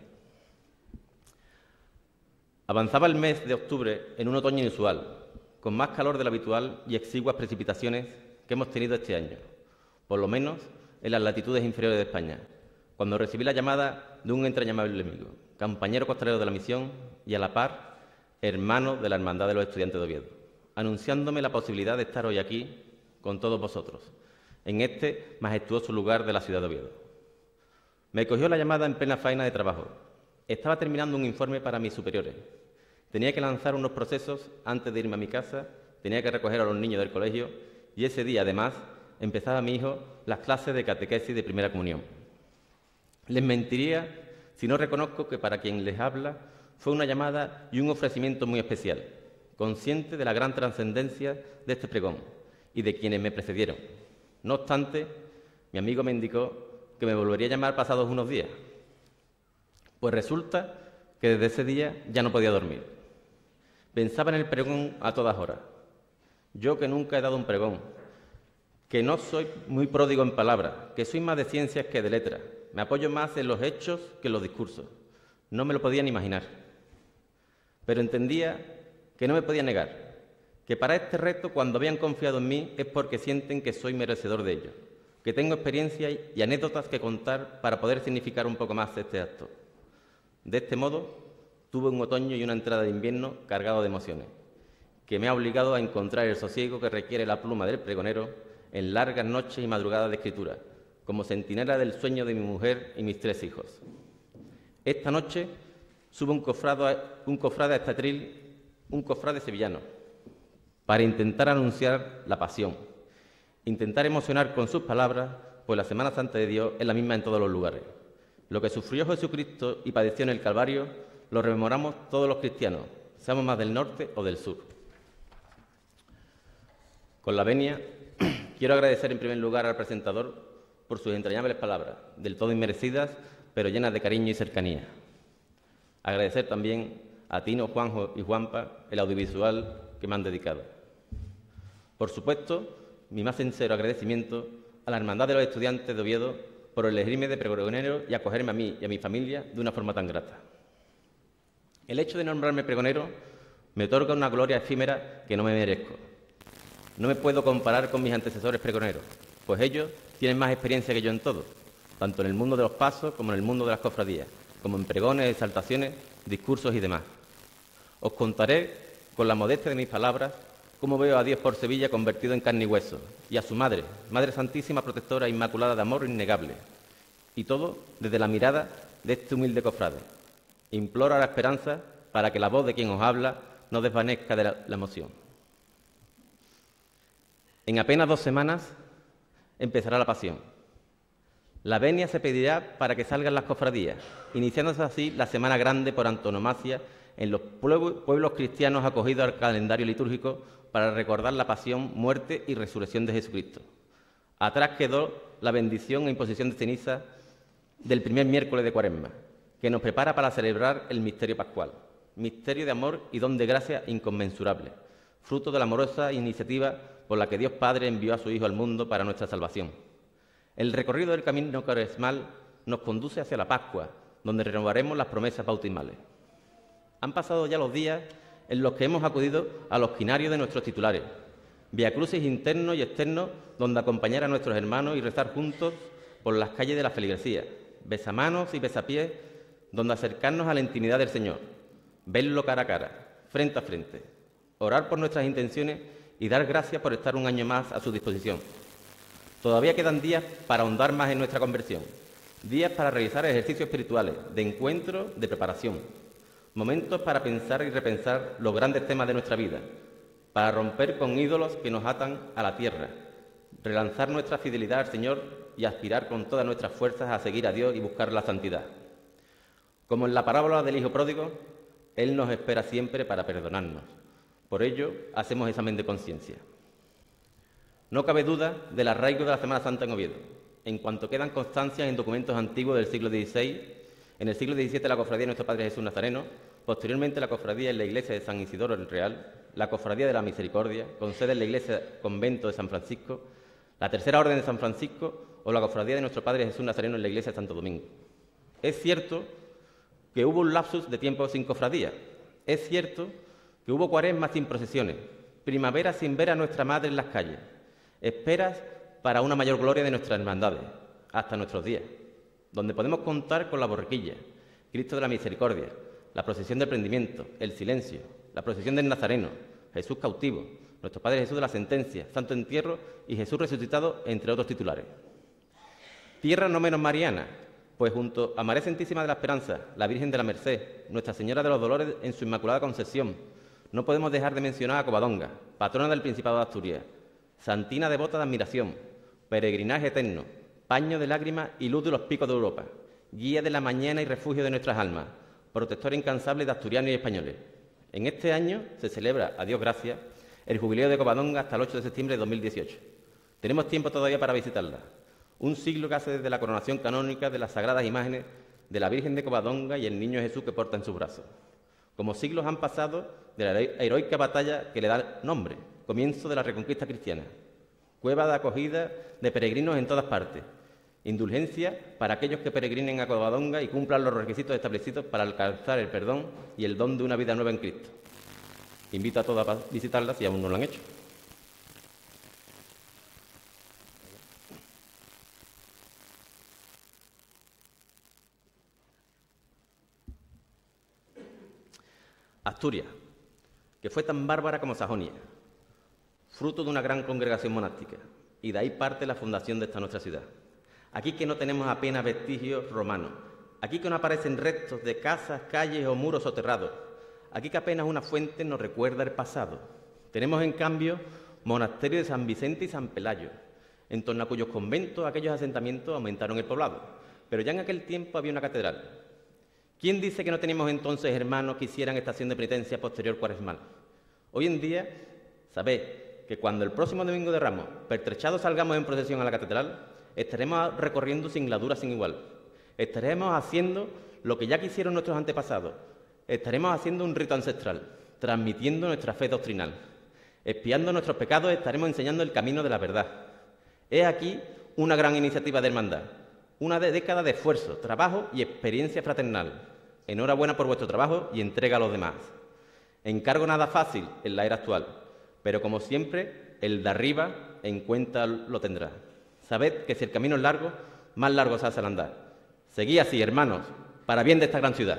Avanzaba el mes de octubre en un otoño inusual, con más calor de lo habitual y exiguas precipitaciones que hemos tenido este año, por lo menos en las latitudes inferiores de España, cuando recibí la llamada de un entrañable amigo, compañero costalero de la Misión y a la par hermano de la Hermandad de los Estudiantes de Oviedo, anunciándome la posibilidad de estar hoy aquí con todos vosotros, en este majestuoso lugar de la ciudad de Oviedo. Me cogió la llamada en plena faena de trabajo. Estaba terminando un informe para mis superiores. Tenía que lanzar unos procesos antes de irme a mi casa, tenía que recoger a los niños del colegio y ese día, además, empezaba mi hijo las clases de catequesis de primera comunión. Les mentiría si no reconozco que para quien les habla fue una llamada y un ofrecimiento muy especial, consciente de la gran trascendencia de este pregón y de quienes me precedieron. No obstante, mi amigo me indicó que me volvería a llamar pasados unos días, pues resulta que desde ese día ya no podía dormir. Pensaba en el pregón a todas horas. Yo, que nunca he dado un pregón, que no soy muy pródigo en palabras, que soy más de ciencias que de letras, me apoyo más en los hechos que en los discursos. No me lo podía ni imaginar. Pero entendía que no me podía negar, que para este reto, cuando habían confiado en mí, es porque sienten que soy merecedor de ello, que tengo experiencia y anécdotas que contar para poder significar un poco más este acto. De este modo, tuve un otoño y una entrada de invierno cargado de emociones, que me ha obligado a encontrar el sosiego que requiere la pluma del pregonero en largas noches y madrugadas de escritura, como centinela del sueño de mi mujer y mis 3 hijos. Esta noche sube un cofrade a este atril, un cofrade sevillano, para intentar anunciar la pasión, intentar emocionar con sus palabras, pues la Semana Santa de Dios es la misma en todos los lugares. Lo que sufrió Jesucristo y padeció en el Calvario lo rememoramos todos los cristianos, seamos más del norte o del sur. Con la venia, quiero agradecer en primer lugar al presentador por sus entrañables palabras, del todo inmerecidas, pero llenas de cariño y cercanía. Agradecer también a Tino, Juanjo y Juanpa el audiovisual que me han dedicado. Por supuesto, mi más sincero agradecimiento a la Hermandad de los Estudiantes de Oviedo por elegirme de pregonero y acogerme a mí y a mi familia de una forma tan grata. El hecho de nombrarme pregonero me otorga una gloria efímera que no me merezco. No me puedo comparar con mis antecesores pregoneros, pues ellos tienen más experiencia que yo en todo, tanto en el mundo de los pasos como en el mundo de las cofradías, como en pregones, exaltaciones, discursos y demás. Os contaré, con la modestia de mis palabras, cómo veo a Dios por Sevilla convertido en carne y hueso, y a su Madre, Madre Santísima, Protectora, Inmaculada de amor innegable, y todo desde la mirada de este humilde cofrade. Imploro a la esperanza para que la voz de quien os habla no desvanezca de la emoción. En apenas 2 semanas empezará la pasión. La venia se pedirá para que salgan las cofradías, iniciándose así la Semana Grande por antonomasia en los pueblos cristianos acogidos al calendario litúrgico para recordar la pasión, muerte y resurrección de Jesucristo. Atrás quedó la bendición e imposición de ceniza del primer miércoles de Cuaresma, que nos prepara para celebrar el misterio pascual, misterio de amor y don de gracia inconmensurable, fruto de la amorosa iniciativa por la que Dios Padre envió a su Hijo al mundo para nuestra salvación. El recorrido del camino cuaresmal nos conduce hacia la Pascua, donde renovaremos las promesas bautismales. Han pasado ya los días en los que hemos acudido a los quinarios de nuestros titulares, viacrucis internos y externos, donde acompañar a nuestros hermanos y rezar juntos por las calles de la feligresía, besamanos y besapiés, donde acercarnos a la intimidad del Señor, verlo cara a cara, frente a frente, orar por nuestras intenciones y dar gracias por estar un año más a su disposición. Todavía quedan días para ahondar más en nuestra conversión, días para realizar ejercicios espirituales, de encuentro, de preparación, momentos para pensar y repensar los grandes temas de nuestra vida, para romper con ídolos que nos atan a la tierra, relanzar nuestra fidelidad al Señor y aspirar con todas nuestras fuerzas a seguir a Dios y buscar la santidad. Como en la parábola del Hijo Pródigo, Él nos espera siempre para perdonarnos. Por ello, hacemos examen de conciencia. No cabe duda del arraigo de la Semana Santa en Oviedo, en cuanto quedan constancias en documentos antiguos del siglo XVI, en el siglo XVII la Cofradía de Nuestro Padre Jesús Nazareno, posteriormente la Cofradía en la Iglesia de San Isidoro el Real, la Cofradía de la Misericordia, con sede en la Iglesia Convento de San Francisco, la Tercera Orden de San Francisco o la Cofradía de Nuestro Padre Jesús Nazareno en la Iglesia de Santo Domingo. Es cierto que hubo un lapsus de tiempo sin cofradía. Es cierto que hubo cuaresmas sin procesiones, primavera sin ver a nuestra Madre en las calles, esperas para una mayor gloria de nuestras hermandades, hasta nuestros días, donde podemos contar con la borriquilla, Cristo de la Misericordia, la procesión del Prendimiento, el Silencio, la procesión del Nazareno, Jesús cautivo, nuestro Padre Jesús de la Sentencia, Santo Entierro y Jesús resucitado, entre otros titulares. Tierra no menos mariana, pues junto a María Santísima de la Esperanza, la Virgen de la Merced, Nuestra Señora de los Dolores en su Inmaculada Concepción, no podemos dejar de mencionar a Covadonga, patrona del Principado de Asturias, santina devota de admiración, peregrinaje eterno, paño de lágrimas y luz de los picos de Europa, guía de la mañana y refugio de nuestras almas, protector incansable de asturianos y españoles. En este año se celebra, a Dios gracias, el jubileo de Covadonga hasta el 8 de septiembre de 2018. Tenemos tiempo todavía para visitarla. Un siglo que hace desde la coronación canónica de las sagradas imágenes de la Virgen de Covadonga y el Niño Jesús que porta en sus brazos. Como siglos han pasado de la heroica batalla que le da nombre, comienzo de la reconquista cristiana. Cueva de acogida de peregrinos en todas partes. Indulgencia para aquellos que peregrinen a Covadonga y cumplan los requisitos establecidos para alcanzar el perdón y el don de una vida nueva en Cristo. Invito a todos a visitarla si aún no lo han hecho. Asturias, que fue tan bárbara como Sajonia, fruto de una gran congregación monástica, y de ahí parte la fundación de esta nuestra ciudad. Aquí que no tenemos apenas vestigios romanos, aquí que no aparecen restos de casas, calles o muros soterrados, aquí que apenas una fuente nos recuerda el pasado. Tenemos, en cambio, monasterio de San Vicente y San Pelayo, en torno a cuyos conventos aquellos asentamientos aumentaron el poblado. Pero ya en aquel tiempo había una catedral. ¿Quién dice que no teníamos entonces hermanos que hicieran estación de penitencia posterior cuaresmal? Hoy en día, sabéis que cuando el próximo domingo de Ramos, pertrechados, salgamos en procesión a la catedral, estaremos recorriendo singladuras sin igual. Estaremos haciendo lo que ya quisieron nuestros antepasados. Estaremos haciendo un rito ancestral, transmitiendo nuestra fe doctrinal. Expiando nuestros pecados, estaremos enseñando el camino de la verdad. He aquí una gran iniciativa de hermandad, una década de esfuerzo, trabajo y experiencia fraternal. Enhorabuena por vuestro trabajo y entrega a los demás. Encargo nada fácil en la era actual, pero como siempre, el de arriba en cuenta lo tendrá. Sabed que si el camino es largo, más largo se hace al andar. Seguid así, hermanos, para bien de esta gran ciudad.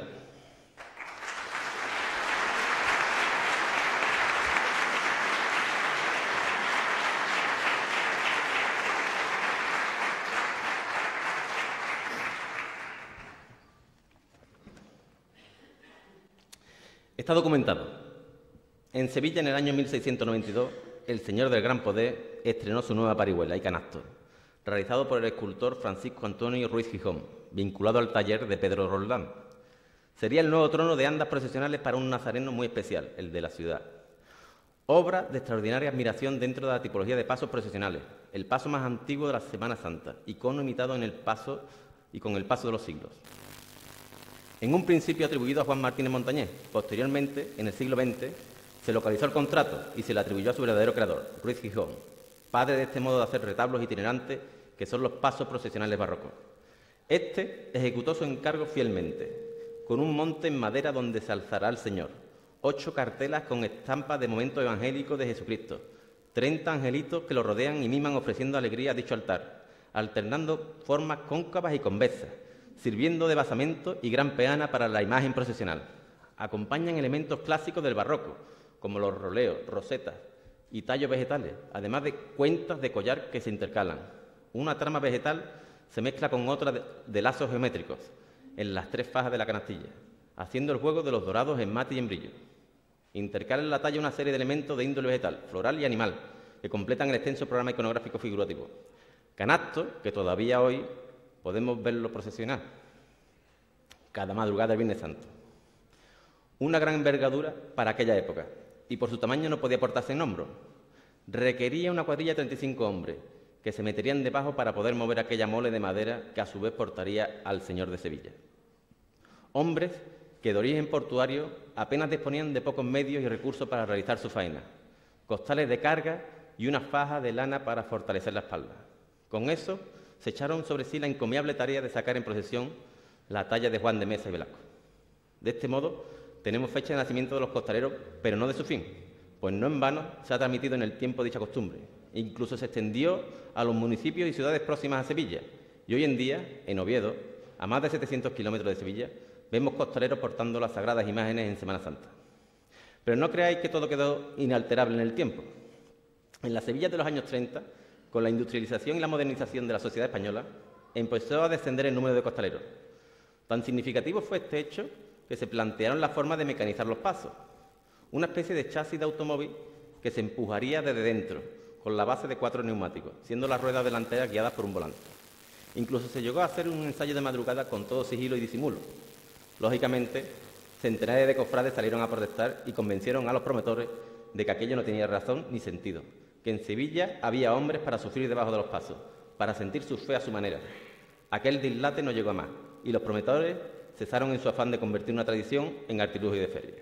Está documentado. En Sevilla, en el año 1692, el señor del Gran Poder estrenó su nueva parihuela y canasto, realizado por el escultor Francisco Antonio Ruiz Gijón, vinculado al taller de Pedro Roldán. Sería el nuevo trono de andas procesionales para un nazareno muy especial, el de la ciudad. Obra de extraordinaria admiración dentro de la tipología de pasos procesionales, el paso más antiguo de la Semana Santa, icono imitado en el paso y con el paso de los siglos. En un principio atribuido a Juan Martínez Montañés, posteriormente, en el siglo XX, se localizó el contrato y se le atribuyó a su verdadero creador, Ruiz Gijón, padre de este modo de hacer retablos itinerantes que son los pasos procesionales barrocos. Este ejecutó su encargo fielmente, con un monte en madera donde se alzará el Señor, 8 cartelas con estampas de momentos evangélicos de Jesucristo, 30 angelitos que lo rodean y miman ofreciendo alegría a dicho altar, alternando formas cóncavas y convexas, sirviendo de basamento y gran peana para la imagen procesional. Acompañan elementos clásicos del barroco, como los roleos, rosetas y tallos vegetales, además de cuentas de collar que se intercalan. Una trama vegetal se mezcla con otra de lazos geométricos en las 3 fajas de la canastilla, haciendo el juego de los dorados en mate y en brillo. Intercala en la talla una serie de elementos de índole vegetal, floral y animal, que completan el extenso programa iconográfico figurativo. Canasto, que todavía hoy podemos verlo procesionar cada madrugada del Viernes Santo. Una gran envergadura para aquella época, y por su tamaño no podía portarse en hombros. Requería una cuadrilla de 35 hombres, que se meterían debajo para poder mover aquella mole de madera que a su vez portaría al Señor de Sevilla. Hombres que de origen portuario apenas disponían de pocos medios y recursos para realizar su faena, costales de carga y una faja de lana para fortalecer la espalda. Con eso se echaron sobre sí la encomiable tarea de sacar en procesión la talla de Juan de Mesa y Velasco. De este modo, tenemos fecha de nacimiento de los costaleros, pero no de su fin, pues no en vano se ha transmitido en el tiempo dicha costumbre. Incluso se extendió a los municipios y ciudades próximas a Sevilla, y hoy en día, en Oviedo, a más de 700 kilómetros de Sevilla, vemos costaleros portando las sagradas imágenes en Semana Santa. Pero no creáis que todo quedó inalterable en el tiempo. En la Sevilla de los años 30, con la industrialización y la modernización de la sociedad española, empezó a descender el número de costaleros. Tan significativo fue este hecho que se plantearon la forma de mecanizar los pasos, una especie de chasis de automóvil que se empujaría desde dentro, con la base de 4 neumáticos, siendo las ruedas delanteras guiadas por un volante. Incluso se llegó a hacer un ensayo de madrugada con todo sigilo y disimulo. Lógicamente, centenares de cofrades salieron a protestar y convencieron a los promotores de que aquello no tenía razón ni sentido, que en Sevilla había hombres para sufrir debajo de los pasos, para sentir su fe a su manera. Aquel dislate no llegó a más, y los promotores cesaron en su afán de convertir una tradición en artilugio de feria.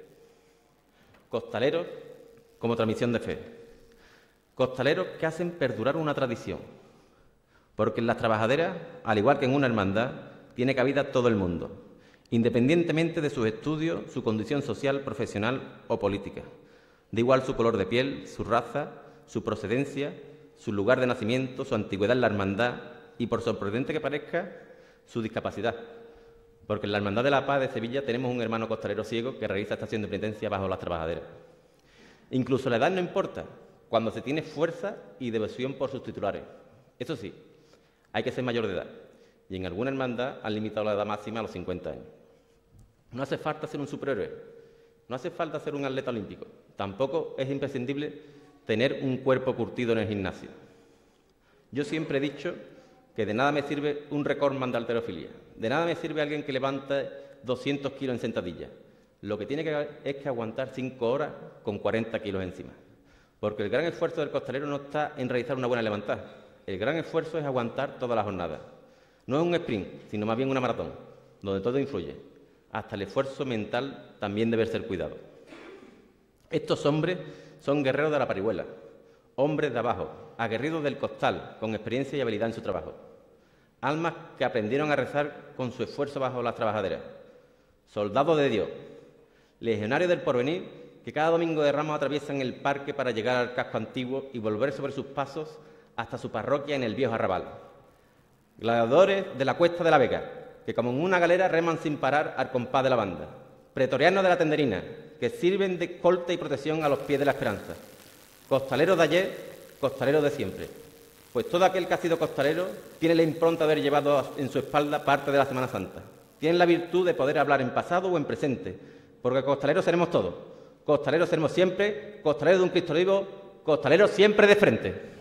Costaleros como transmisión de fe. Costaleros que hacen perdurar una tradición, porque en las trabajaderas, al igual que en una hermandad, tiene cabida todo el mundo, independientemente de sus estudios, su condición social, profesional o política. Da igual su color de piel, su raza, su procedencia, su lugar de nacimiento, su antigüedad en la hermandad y, por sorprendente que parezca, su discapacidad. Porque en la Hermandad de la Paz de Sevilla tenemos un hermano costalero ciego que realiza estación de penitencia bajo las trabajaderas. Incluso la edad no importa, cuando se tiene fuerza y devoción por sus titulares. Eso sí, hay que ser mayor de edad, y en alguna hermandad han limitado la edad máxima a los 50 años. No hace falta ser un superhéroe, no hace falta ser un atleta olímpico, tampoco es imprescindible tener un cuerpo curtido en el gimnasio. Yo siempre he dicho que de nada me sirve un recordman de halterofilia, de nada me sirve alguien que levante 200 kilos en sentadilla. Lo que tiene que aguantar 5 horas con 40 kilos encima. Porque el gran esfuerzo del costalero no está en realizar una buena levantada. El gran esfuerzo es aguantar toda la jornada. No es un sprint, sino más bien una maratón, donde todo influye. Hasta el esfuerzo mental también debe ser cuidado. Estos hombres son guerreros de la parihuela, hombres de abajo, aguerridos del costal, con experiencia y habilidad en su trabajo. Almas que aprendieron a rezar con su esfuerzo bajo las trabajaderas. Soldados de Dios, legionarios del porvenir, que cada domingo de Ramos atraviesan el parque para llegar al casco antiguo y volver sobre sus pasos hasta su parroquia en el viejo arrabal. Gladiadores de la Cuesta de la Vega, que como en una galera reman sin parar al compás de la banda. Pretorianos de la Tenderina, que sirven de escolta y protección a los pies de la esperanza. Costaleros de ayer, costaleros de siempre. Pues todo aquel que ha sido costalero tiene la impronta de haber llevado en su espalda parte de la Semana Santa. Tienen la virtud de poder hablar en pasado o en presente, porque costaleros seremos todos. Costaleros seremos siempre, costaleros de un Cristo vivo, costaleros siempre de frente.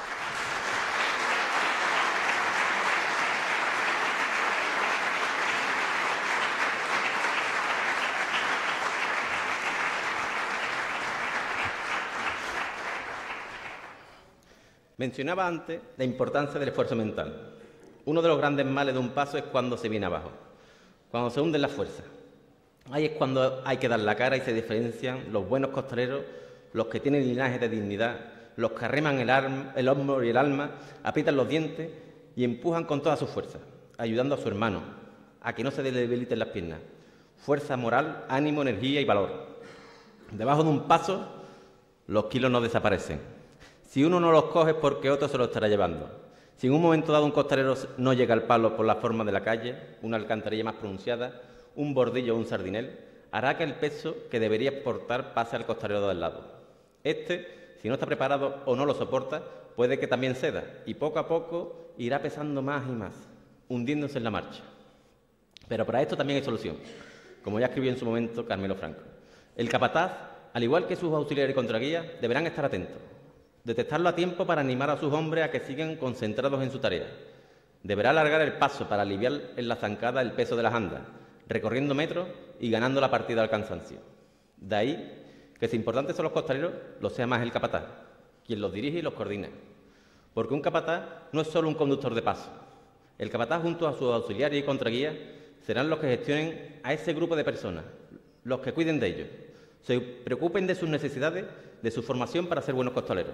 Mencionaba antes la importancia del esfuerzo mental. Uno de los grandes males de un paso es cuando se viene abajo, cuando se hunden las fuerzas. Ahí es cuando hay que dar la cara y se diferencian los buenos costaleros, los que tienen linaje de dignidad, los que arreman el hombro y el alma, aprietan los dientes y empujan con toda su fuerza, ayudando a su hermano, a que no se le debiliten las piernas. Fuerza moral, ánimo, energía y valor. Debajo de un paso, los kilos no desaparecen. Si uno no los coge es porque otro se los estará llevando. Si en un momento dado un costalero no llega al palo por la forma de la calle, una alcantarilla más pronunciada, un bordillo o un sardinel, hará que el peso que debería portar pase al costalero del lado. Este, si no está preparado o no lo soporta, puede que también ceda y poco a poco irá pesando más y más, hundiéndose en la marcha. Pero para esto también hay solución, como ya escribió en su momento Carmelo Franco. El capataz, al igual que sus auxiliares y contraguías, deberán estar atentos. Detectarlo a tiempo para animar a sus hombres a que sigan concentrados en su tarea. Deberá alargar el paso para aliviar en la zancada el peso de las andas, recorriendo metros y ganando la partida al cansancio. De ahí que si importantes son los costaleros, lo sea más el capataz, quien los dirige y los coordina. Porque un capataz no es solo un conductor de paso. El capataz junto a sus auxiliares y contraguías serán los que gestionen a ese grupo de personas, los que cuiden de ellos, se preocupen de sus necesidades, de su formación para ser buenos costaleros.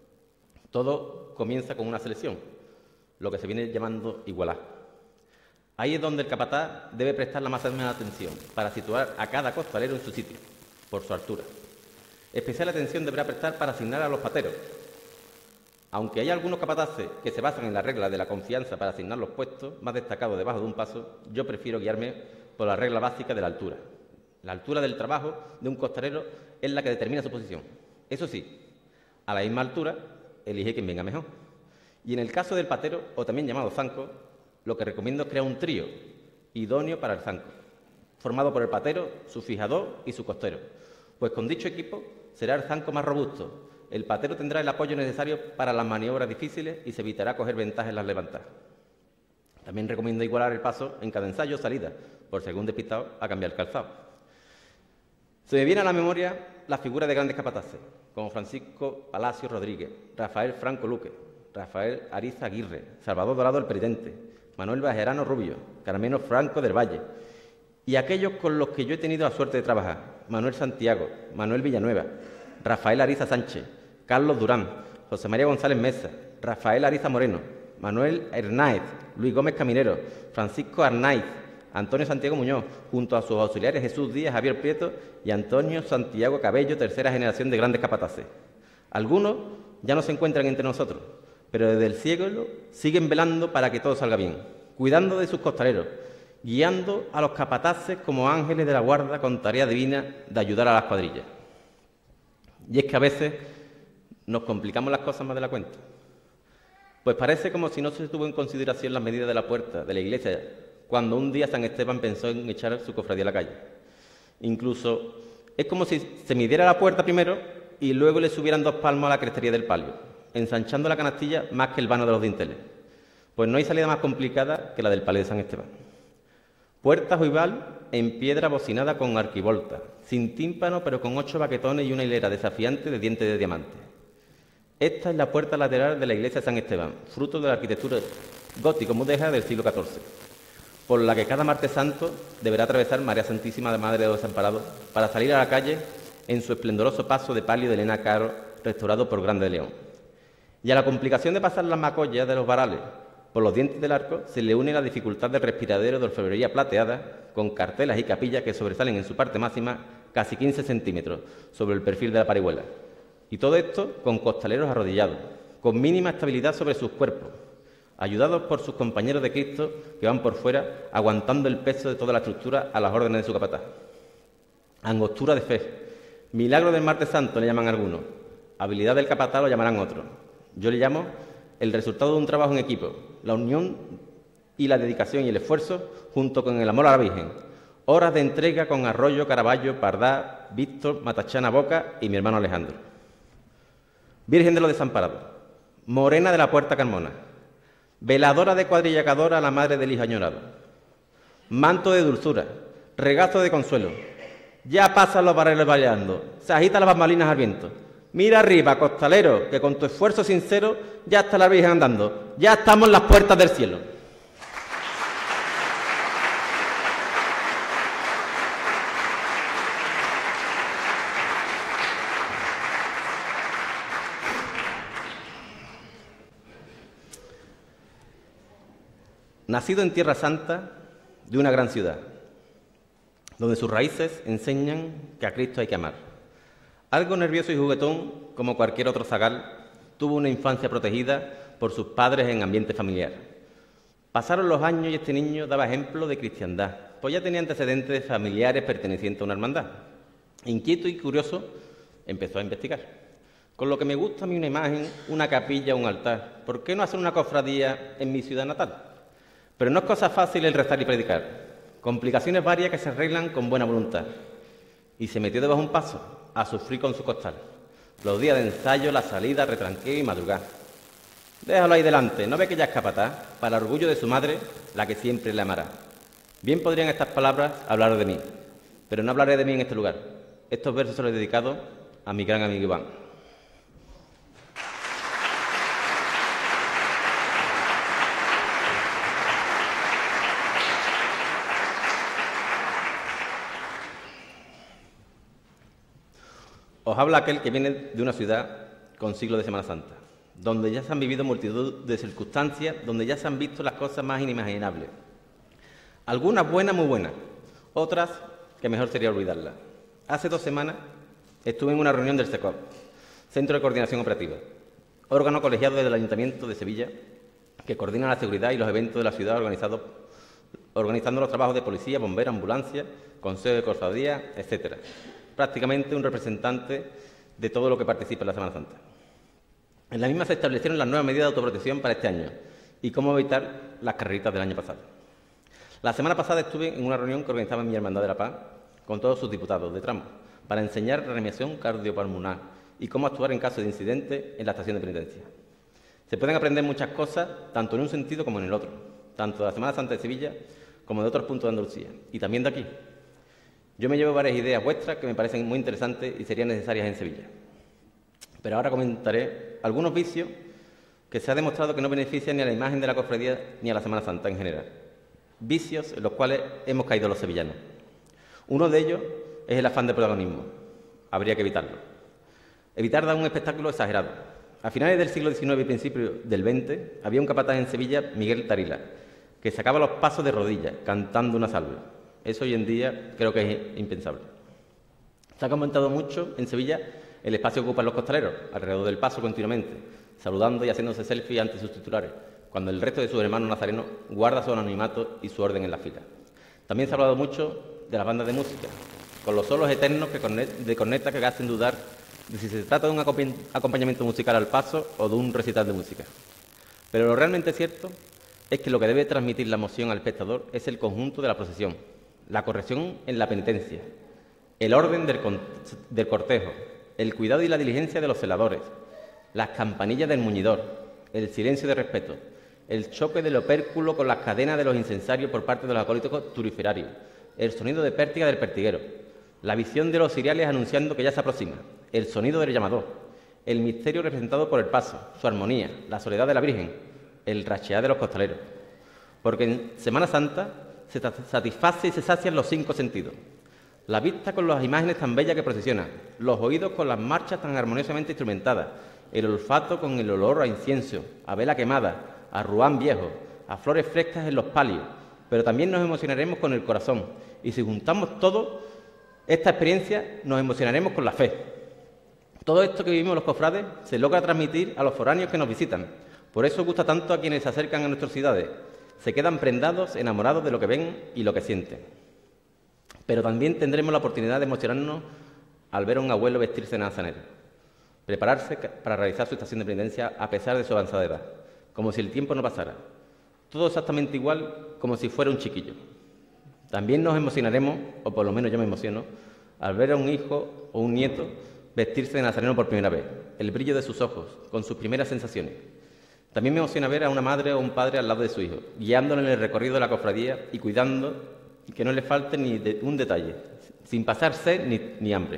Todo comienza con una selección, lo que se viene llamando igualdad. Ahí es donde el capataz debe prestar la máxima atención para situar a cada costalero en su sitio, por su altura. Especial atención deberá prestar para asignar a los pateros. Aunque hay algunos capataces que se basan en la regla de la confianza para asignar los puestos más destacados debajo de un paso, yo prefiero guiarme por la regla básica de la altura. La altura del trabajo de un costalero es la que determina su posición. Eso sí, a la misma altura, elige quien venga mejor. Y en el caso del patero, o también llamado zanco, lo que recomiendo es crear un trío idóneo para el zanco, formado por el patero, su fijador y su costero. Pues con dicho equipo será el zanco más robusto. El patero tendrá el apoyo necesario para las maniobras difíciles y se evitará coger ventaja en las levantadas. También recomiendo igualar el paso en cada ensayo o salida, por si algún despistado a cambiar el calzado. Se me viene a la memoria la figura de grandes capataces, como Francisco Palacio Rodríguez, Rafael Franco Luque, Rafael Ariza Aguirre, Salvador Dorado el Presidente, Manuel Bajerano Rubio, Carmelo Franco del Valle, y aquellos con los que yo he tenido la suerte de trabajar: Manuel Santiago, Manuel Villanueva, Rafael Ariza Sánchez, Carlos Durán, José María González Mesa, Rafael Ariza Moreno, Manuel Hernáez, Luis Gómez Caminero, Francisco Arnaiz, Antonio Santiago Muñoz, junto a sus auxiliares Jesús Díaz, Javier Prieto y Antonio Santiago Cabello, tercera generación de grandes capataces. Algunos ya no se encuentran entre nosotros, pero desde el cielo siguen velando para que todo salga bien, cuidando de sus costaleros, guiando a los capataces como ángeles de la guarda con tarea divina de ayudar a las cuadrillas. Y es que a veces nos complicamos las cosas más de la cuenta. Pues parece como si no se tuvo en consideración las medidas de la puerta de la iglesia cuando un día San Esteban pensó en echar su cofradía a la calle. Incluso es como si se midiera la puerta primero y luego le subieran 2 palmos a la crestería del palio, ensanchando la canastilla más que el vano de los dinteles. Pues no hay salida más complicada que la del palio de San Esteban. Puerta ojival en piedra bocinada con arquivolta, sin tímpano pero con 8 baquetones y una hilera desafiante de dientes de diamante. Esta es la puerta lateral de la iglesia de San Esteban, fruto de la arquitectura gótico-mudéjar del siglo XIV, por la que cada martes santo deberá atravesar María Santísima de Madre de los Desamparados para salir a la calle en su esplendoroso paso de palio de Elena Caro, restaurado por Grande de León. Y a la complicación de pasar las macollas de los varales por los dientes del arco se le une la dificultad del respiradero de orfebrería plateada, con cartelas y capillas que sobresalen en su parte máxima casi 15 centímetros sobre el perfil de la parihuela. Y todo esto con costaleros arrodillados, con mínima estabilidad sobre sus cuerpos, ayudados por sus compañeros de Cristo que van por fuera, aguantando el peso de toda la estructura a las órdenes de su capataz. Angostura de fe, milagro del martes santo le llaman algunos, habilidad del capataz lo llamarán otros. Yo le llamo el resultado de un trabajo en equipo, la unión y la dedicación y el esfuerzo junto con el amor a la Virgen. Horas de entrega con Arroyo, Caraballo, Pardá, Víctor, Matachana Boca y mi hermano Alejandro. Virgen de los Desamparados, morena de la Puerta Carmona, veladora de cuadrillacadora a la madre del hijo añorado, manto de dulzura, regazo de consuelo. Ya pasan los barreles bailando, se agitan las bambalinas al viento. Mira arriba, costalero, que con tu esfuerzo sincero ya está la Virgen andando, ya estamos en las puertas del cielo. Nacido en Tierra Santa, de una gran ciudad, donde sus raíces enseñan que a Cristo hay que amar. Algo nervioso y juguetón, como cualquier otro zagal, tuvo una infancia protegida por sus padres en ambiente familiar. Pasaron los años y este niño daba ejemplo de cristiandad, pues ya tenía antecedentes familiares pertenecientes a una hermandad. Inquieto y curioso, empezó a investigar. Con lo que me gusta a mí una imagen, una capilla, un altar. ¿Por qué no hacer una cofradía en mi ciudad natal? Pero no es cosa fácil el rezar y predicar. Complicaciones varias que se arreglan con buena voluntad. Y se metió debajo un paso, a sufrir con su costal. Los días de ensayo, la salida, retranqueo y madrugar. Déjalo ahí delante, ¿no ve que ya es capataz? Para orgullo de su madre, la que siempre le amará. Bien podrían estas palabras hablar de mí, pero no hablaré de mí en este lugar. Estos versos se los he dedicado a mi gran amigo Iván. Os habla aquel que viene de una ciudad con siglos de Semana Santa, donde ya se han vivido multitud de circunstancias, donde ya se han visto las cosas más inimaginables. Algunas buenas, muy buenas, otras que mejor sería olvidarlas. Hace 2 semanas estuve en una reunión del SECOP, Centro de Coordinación Operativa, órgano colegiado del Ayuntamiento de Sevilla, que coordina la seguridad y los eventos de la ciudad organizando los trabajos de policía, bomberos, ambulancia, consejo de cofradía, etcétera. Prácticamente un representante de todo lo que participa en la Semana Santa. En la misma se establecieron las nuevas medidas de autoprotección para este año y cómo evitar las carreritas del año pasado. La semana pasada estuve en una reunión que organizaba mi Hermandad de la Paz con todos sus diputados de tramo para enseñar reanimación cardiopulmonar y cómo actuar en caso de incidente en la estación de penitencia. Se pueden aprender muchas cosas, tanto en un sentido como en el otro, tanto de la Semana Santa de Sevilla como de otros puntos de Andalucía y también de aquí. Yo me llevo varias ideas vuestras que me parecen muy interesantes y serían necesarias en Sevilla. Pero ahora comentaré algunos vicios que se ha demostrado que no benefician ni a la imagen de la cofradía ni a la Semana Santa en general. Vicios en los cuales hemos caído los sevillanos. Uno de ellos es el afán de protagonismo. Habría que evitarlo. Evitar dar un espectáculo exagerado. A finales del siglo XIX y principios del XX había un capataz en Sevilla, Miguel Tarila, que sacaba los pasos de rodillas, cantando una salve. Eso hoy en día creo que es impensable. Se ha comentado mucho en Sevilla el espacio que ocupan los costaleros, alrededor del paso continuamente, saludando y haciéndose selfies ante sus titulares, cuando el resto de sus hermanos nazarenos guarda su anonimato y su orden en la fila. También se ha hablado mucho de las bandas de música, con los solos eternos de corneta que hacen dudar de si se trata de un acompañamiento musical al paso o de un recital de música. Pero lo realmente cierto es que lo que debe transmitir la emoción al espectador es el conjunto de la procesión, la corrección en la penitencia, el orden del cortejo, el cuidado y la diligencia de los celadores, las campanillas del muñidor, el silencio de respeto, el choque del opérculo con las cadenas de los incensarios por parte de los acólitos turiferarios, el sonido de pértiga del pertiguero, la visión de los ciriales anunciando que ya se aproxima, el sonido del llamador, el misterio representado por el paso, su armonía, la soledad de la Virgen, el rachear de los costaleros. Porque en Semana Santa se satisface y se sacian los 5 sentidos. La vista con las imágenes tan bellas que procesionan, los oídos con las marchas tan armoniosamente instrumentadas, el olfato con el olor a incienso, a vela quemada, a ruán viejo, a flores frescas en los palios, pero también nos emocionaremos con el corazón. Y si juntamos todo esta experiencia, nos emocionaremos con la fe. Todo esto que vivimos los cofrades se logra transmitir a los foráneos que nos visitan. Por eso gusta tanto a quienes se acercan a nuestras ciudades. Se quedan prendados, enamorados de lo que ven y lo que sienten. Pero también tendremos la oportunidad de emocionarnos al ver a un abuelo vestirse de nazareno, prepararse para realizar su estación de penitencia a pesar de su avanzada edad, como si el tiempo no pasara. Todo exactamente igual como si fuera un chiquillo. También nos emocionaremos, o por lo menos yo me emociono, al ver a un hijo o un nieto vestirse de nazareno por primera vez, el brillo de sus ojos, con sus primeras sensaciones. También me emociona ver a una madre o un padre al lado de su hijo, guiándolo en el recorrido de la cofradía y cuidando que no le falte ni un detalle, sin pasar sed ni hambre.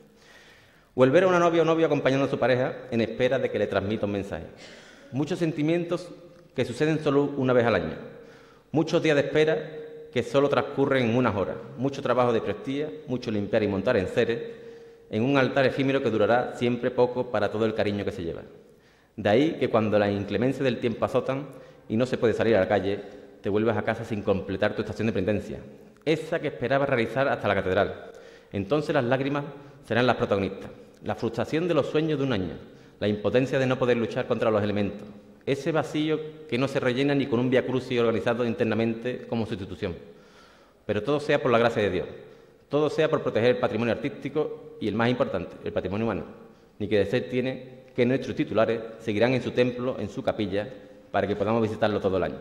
O el ver a una novia o novio acompañando a su pareja en espera de que le transmita un mensaje. Muchos sentimientos que suceden solo una vez al año. Muchos días de espera que solo transcurren en unas horas. Mucho trabajo de prestía, mucho limpiar y montar enseres en un altar efímero que durará siempre poco para todo el cariño que se lleva. De ahí que cuando las inclemencias del tiempo azotan y no se puede salir a la calle, te vuelves a casa sin completar tu estación de penitencia, esa que esperabas realizar hasta la catedral. Entonces las lágrimas serán las protagonistas, la frustración de los sueños de un año, la impotencia de no poder luchar contra los elementos, ese vacío que no se rellena ni con un vía crucis organizado internamente como sustitución. Pero todo sea por la gracia de Dios, todo sea por proteger el patrimonio artístico y, el más importante, el patrimonio humano, ni que de ser tiene que nuestros titulares seguirán en su templo, en su capilla, para que podamos visitarlo todo el año.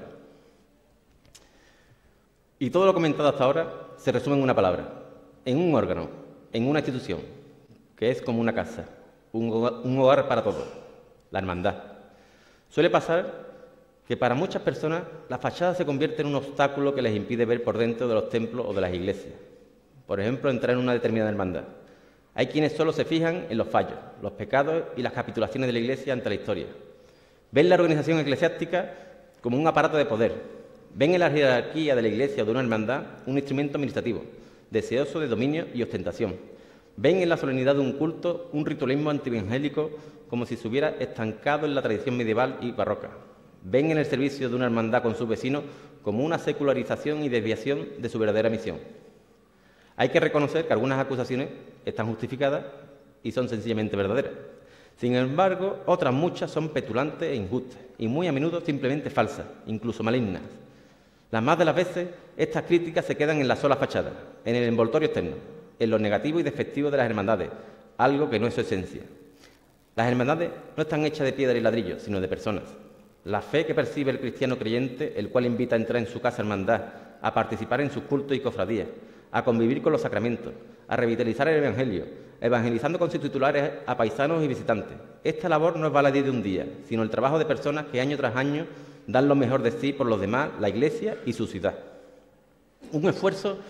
Y todo lo comentado hasta ahora se resume en una palabra, en un órgano, en una institución, que es como una casa, un hogar para todos, la hermandad. Suele pasar que para muchas personas la fachada se convierte en un obstáculo que les impide ver por dentro de los templos o de las iglesias. Por ejemplo, entrar en una determinada hermandad. Hay quienes solo se fijan en los fallos, los pecados y las capitulaciones de la Iglesia ante la historia. Ven la organización eclesiástica como un aparato de poder. Ven en la jerarquía de la Iglesia o de una hermandad un instrumento administrativo, deseoso de dominio y ostentación. Ven en la solemnidad de un culto un ritualismo antievangélico como si se hubiera estancado en la tradición medieval y barroca. Ven en el servicio de una hermandad con sus vecinos como una secularización y desviación de su verdadera misión. Hay que reconocer que algunas acusaciones están justificadas y son sencillamente verdaderas. Sin embargo, otras muchas son petulantes e injustas y muy a menudo simplemente falsas, incluso malignas. Las más de las veces, estas críticas se quedan en la sola fachada, en el envoltorio externo, en lo negativo y despectivo de las hermandades, algo que no es su esencia. Las hermandades no están hechas de piedra y ladrillo, sino de personas. La fe que percibe el cristiano creyente, el cual invita a entrar en su casa hermandad, a participar en sus cultos y cofradías, a convivir con los sacramentos, a revitalizar el Evangelio, evangelizando con sus titulares a paisanos y visitantes. Esta labor no es baladí de un día, sino el trabajo de personas que año tras año dan lo mejor de sí por los demás, la Iglesia y su ciudad. Un esfuerzo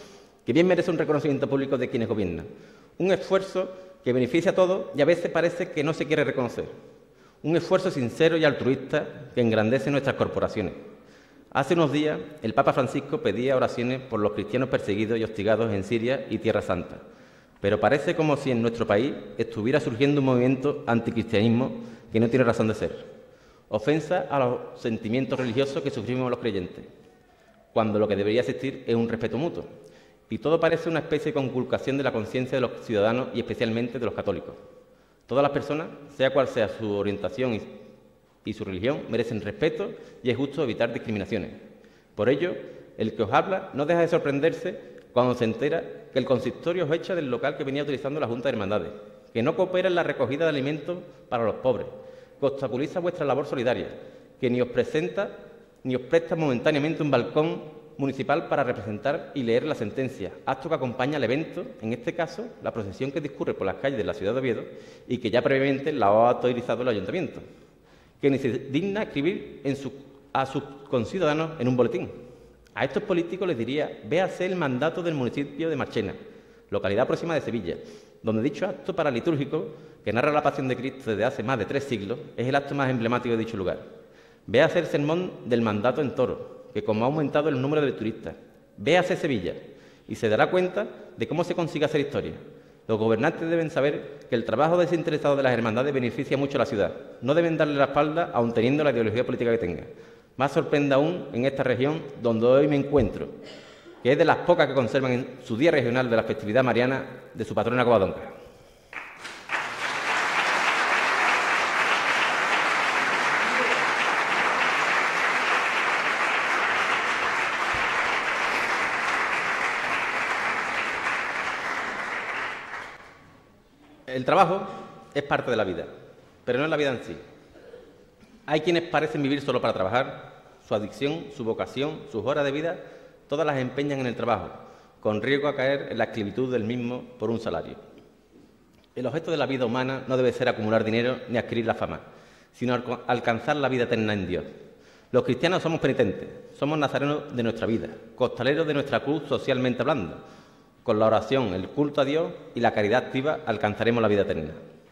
que bien merece un reconocimiento público de quienes gobiernan. Un esfuerzo que beneficia a todos y a veces parece que no se quiere reconocer. Un esfuerzo sincero y altruista que engrandece nuestras corporaciones. Hace unos días, el Papa Francisco pedía oraciones por los cristianos perseguidos y hostigados en Siria y Tierra Santa. Pero parece como si en nuestro país estuviera surgiendo un movimiento anticristianismo que no tiene razón de ser. Ofensa a los sentimientos religiosos que sufrimos los creyentes, cuando lo que debería existir es un respeto mutuo. Y todo parece una especie de conculcación de la conciencia de los ciudadanos y especialmente de los católicos. Todas las personas, sea cual sea su orientación y su religión, merecen respeto y es justo evitar discriminaciones. Por ello, el que os habla no deja de sorprenderse cuando se entera que el consistorio os echa del local que venía utilizando la Junta de Hermandades, que no coopera en la recogida de alimentos para los pobres, que obstaculiza vuestra labor solidaria, que ni os presta momentáneamente un balcón municipal para representar y leer la sentencia, acto que acompaña al evento, en este caso, la procesión que discurre por las calles de la ciudad de Oviedo y que ya previamente la ha autorizado el Ayuntamiento, que ni se digna escribir a sus conciudadanos en un boletín. A estos políticos les diría, véase el mandato del municipio de Marchena, localidad próxima de Sevilla, donde dicho acto paralitúrgico, que narra la pasión de Cristo desde hace más de 3 siglos, es el acto más emblemático de dicho lugar. Véase el sermón del mandato en Toro, que como ha aumentado el número de turistas. Véase Sevilla y se dará cuenta de cómo se consigue hacer historia. Los gobernantes deben saber que el trabajo desinteresado de las hermandades beneficia mucho a la ciudad. No deben darle la espalda aun teniendo la ideología política que tenga. Más sorprende aún en esta región donde hoy me encuentro, que es de las pocas que conservan en su día regional de la festividad mariana de su patrona Covadonga. El trabajo es parte de la vida, pero no es la vida en sí. Hay quienes parecen vivir solo para trabajar, su adicción, su vocación, sus horas de vida, todas las empeñan en el trabajo, con riesgo a caer en la esclavitud del mismo por un salario. El objeto de la vida humana no debe ser acumular dinero ni adquirir la fama, sino alcanzar la vida eterna en Dios. Los cristianos somos penitentes, somos nazarenos de nuestra vida, costaleros de nuestra cruz socialmente hablando. Con la oración, el culto a Dios y la caridad activa alcanzaremos la vida eterna.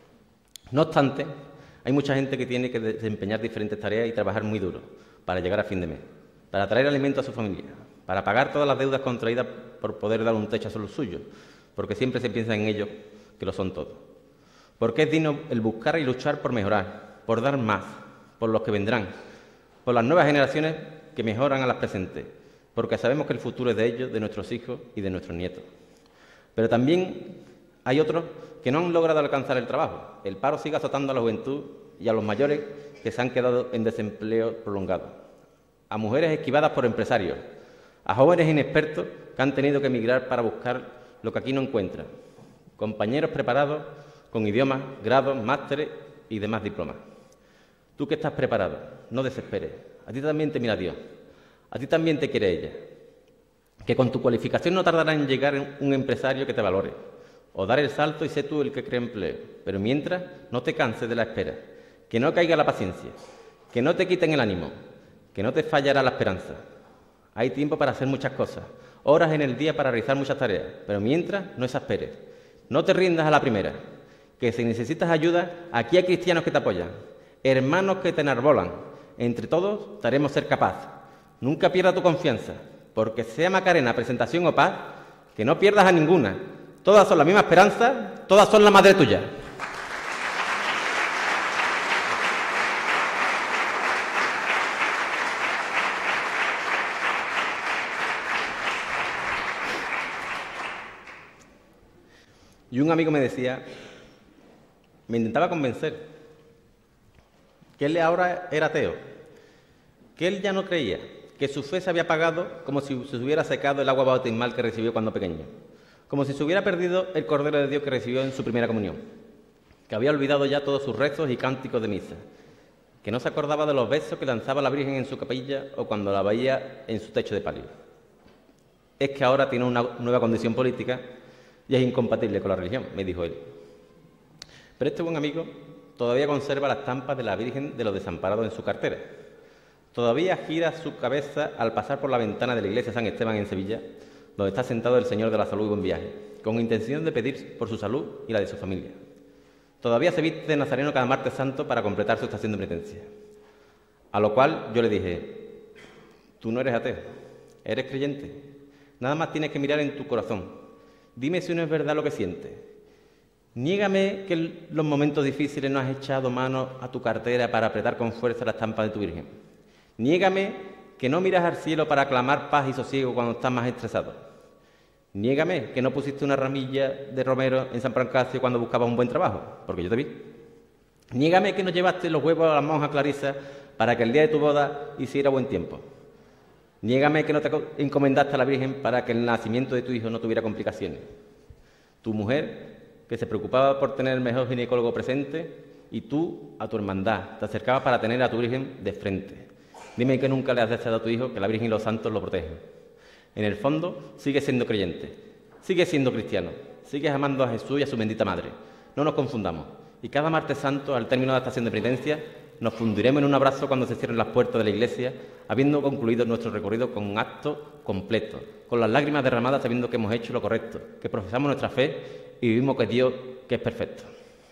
No obstante, hay mucha gente que tiene que desempeñar diferentes tareas y trabajar muy duro para llegar a fin de mes, para traer alimento a su familia, para pagar todas las deudas contraídas por poder dar un techo a los suyos, porque siempre se piensa en ellos que lo son todo. Porque es digno el buscar y luchar por mejorar, por dar más, por los que vendrán, por las nuevas generaciones que mejoran a las presentes, porque sabemos que el futuro es de ellos, de nuestros hijos y de nuestros nietos. Pero también hay otros que no han logrado alcanzar el trabajo. El paro sigue azotando a la juventud y a los mayores que se han quedado en desempleo prolongado. A mujeres esquivadas por empresarios, a jóvenes inexpertos que han tenido que emigrar para buscar lo que aquí no encuentran. Compañeros preparados con idiomas, grados, másteres y demás diplomas. Tú que estás preparado, no desesperes. A ti también te mira Dios. A ti también te quiere ella. Que con tu cualificación no tardará en llegar un empresario que te valore, o dar el salto y sé tú el que cree empleo. Pero mientras, no te canses de la espera, que no caiga la paciencia, que no te quiten el ánimo, que no te fallará la esperanza. Hay tiempo para hacer muchas cosas, horas en el día para realizar muchas tareas, pero mientras, no exasperes. No te rindas a la primera, que si necesitas ayuda, aquí hay cristianos que te apoyan, hermanos que te enarbolan. Entre todos, te haremos ser capaz. Nunca pierdas tu confianza, porque sea Macarena, presentación o paz, que no pierdas a ninguna. Todas son la misma esperanza, todas son la madre tuya. Y un amigo me decía, me intentaba convencer, que él ahora era ateo, que él ya no creía, que su fe se había apagado como si se hubiera secado el agua bautismal que recibió cuando pequeño, como si se hubiera perdido el Cordero de Dios que recibió en su primera comunión, que había olvidado ya todos sus rezos y cánticos de misa, que no se acordaba de los besos que lanzaba la Virgen en su capilla o cuando la veía en su techo de palio. Es que ahora tiene una nueva condición política y es incompatible con la religión, me dijo él. Pero este buen amigo todavía conserva la estampa de la Virgen de los Desamparados en su cartera. Todavía gira su cabeza al pasar por la ventana de la iglesia San Esteban en Sevilla, donde está sentado el Señor de la Salud y Buen Viaje, con intención de pedir por su salud y la de su familia. Todavía se viste de nazareno cada martes santo para completar su estación de penitencia. A lo cual yo le dije: tú no eres ateo, eres creyente. Nada más tienes que mirar en tu corazón. Dime si no es verdad lo que sientes. Niégame que en los momentos difíciles no has echado mano a tu cartera para apretar con fuerza la estampa de tu Virgen. Niégame que no miras al cielo para clamar paz y sosiego cuando estás más estresado. Niégame que no pusiste una ramilla de romero en San Pancracio cuando buscabas un buen trabajo, porque yo te vi. Niégame que no llevaste los huevos a la monja Clarisa para que el día de tu boda hiciera buen tiempo. Niégame que no te encomendaste a la Virgen para que el nacimiento de tu hijo no tuviera complicaciones. Tu mujer, que se preocupaba por tener el mejor ginecólogo presente, y tú, a tu hermandad, te acercabas para tener a tu Virgen de frente. Dime que nunca le has deseado a tu hijo que la Virgen y los santos lo protegen. En el fondo, sigues siendo creyente, sigues siendo cristiano, sigues amando a Jesús y a su bendita Madre. No nos confundamos. Y cada martes santo, al término de la estación de penitencia, nos fundiremos en un abrazo cuando se cierren las puertas de la iglesia, habiendo concluido nuestro recorrido con un acto completo, con las lágrimas derramadas sabiendo que hemos hecho lo correcto, que profesamos nuestra fe y vivimos que Dios, que es perfecto.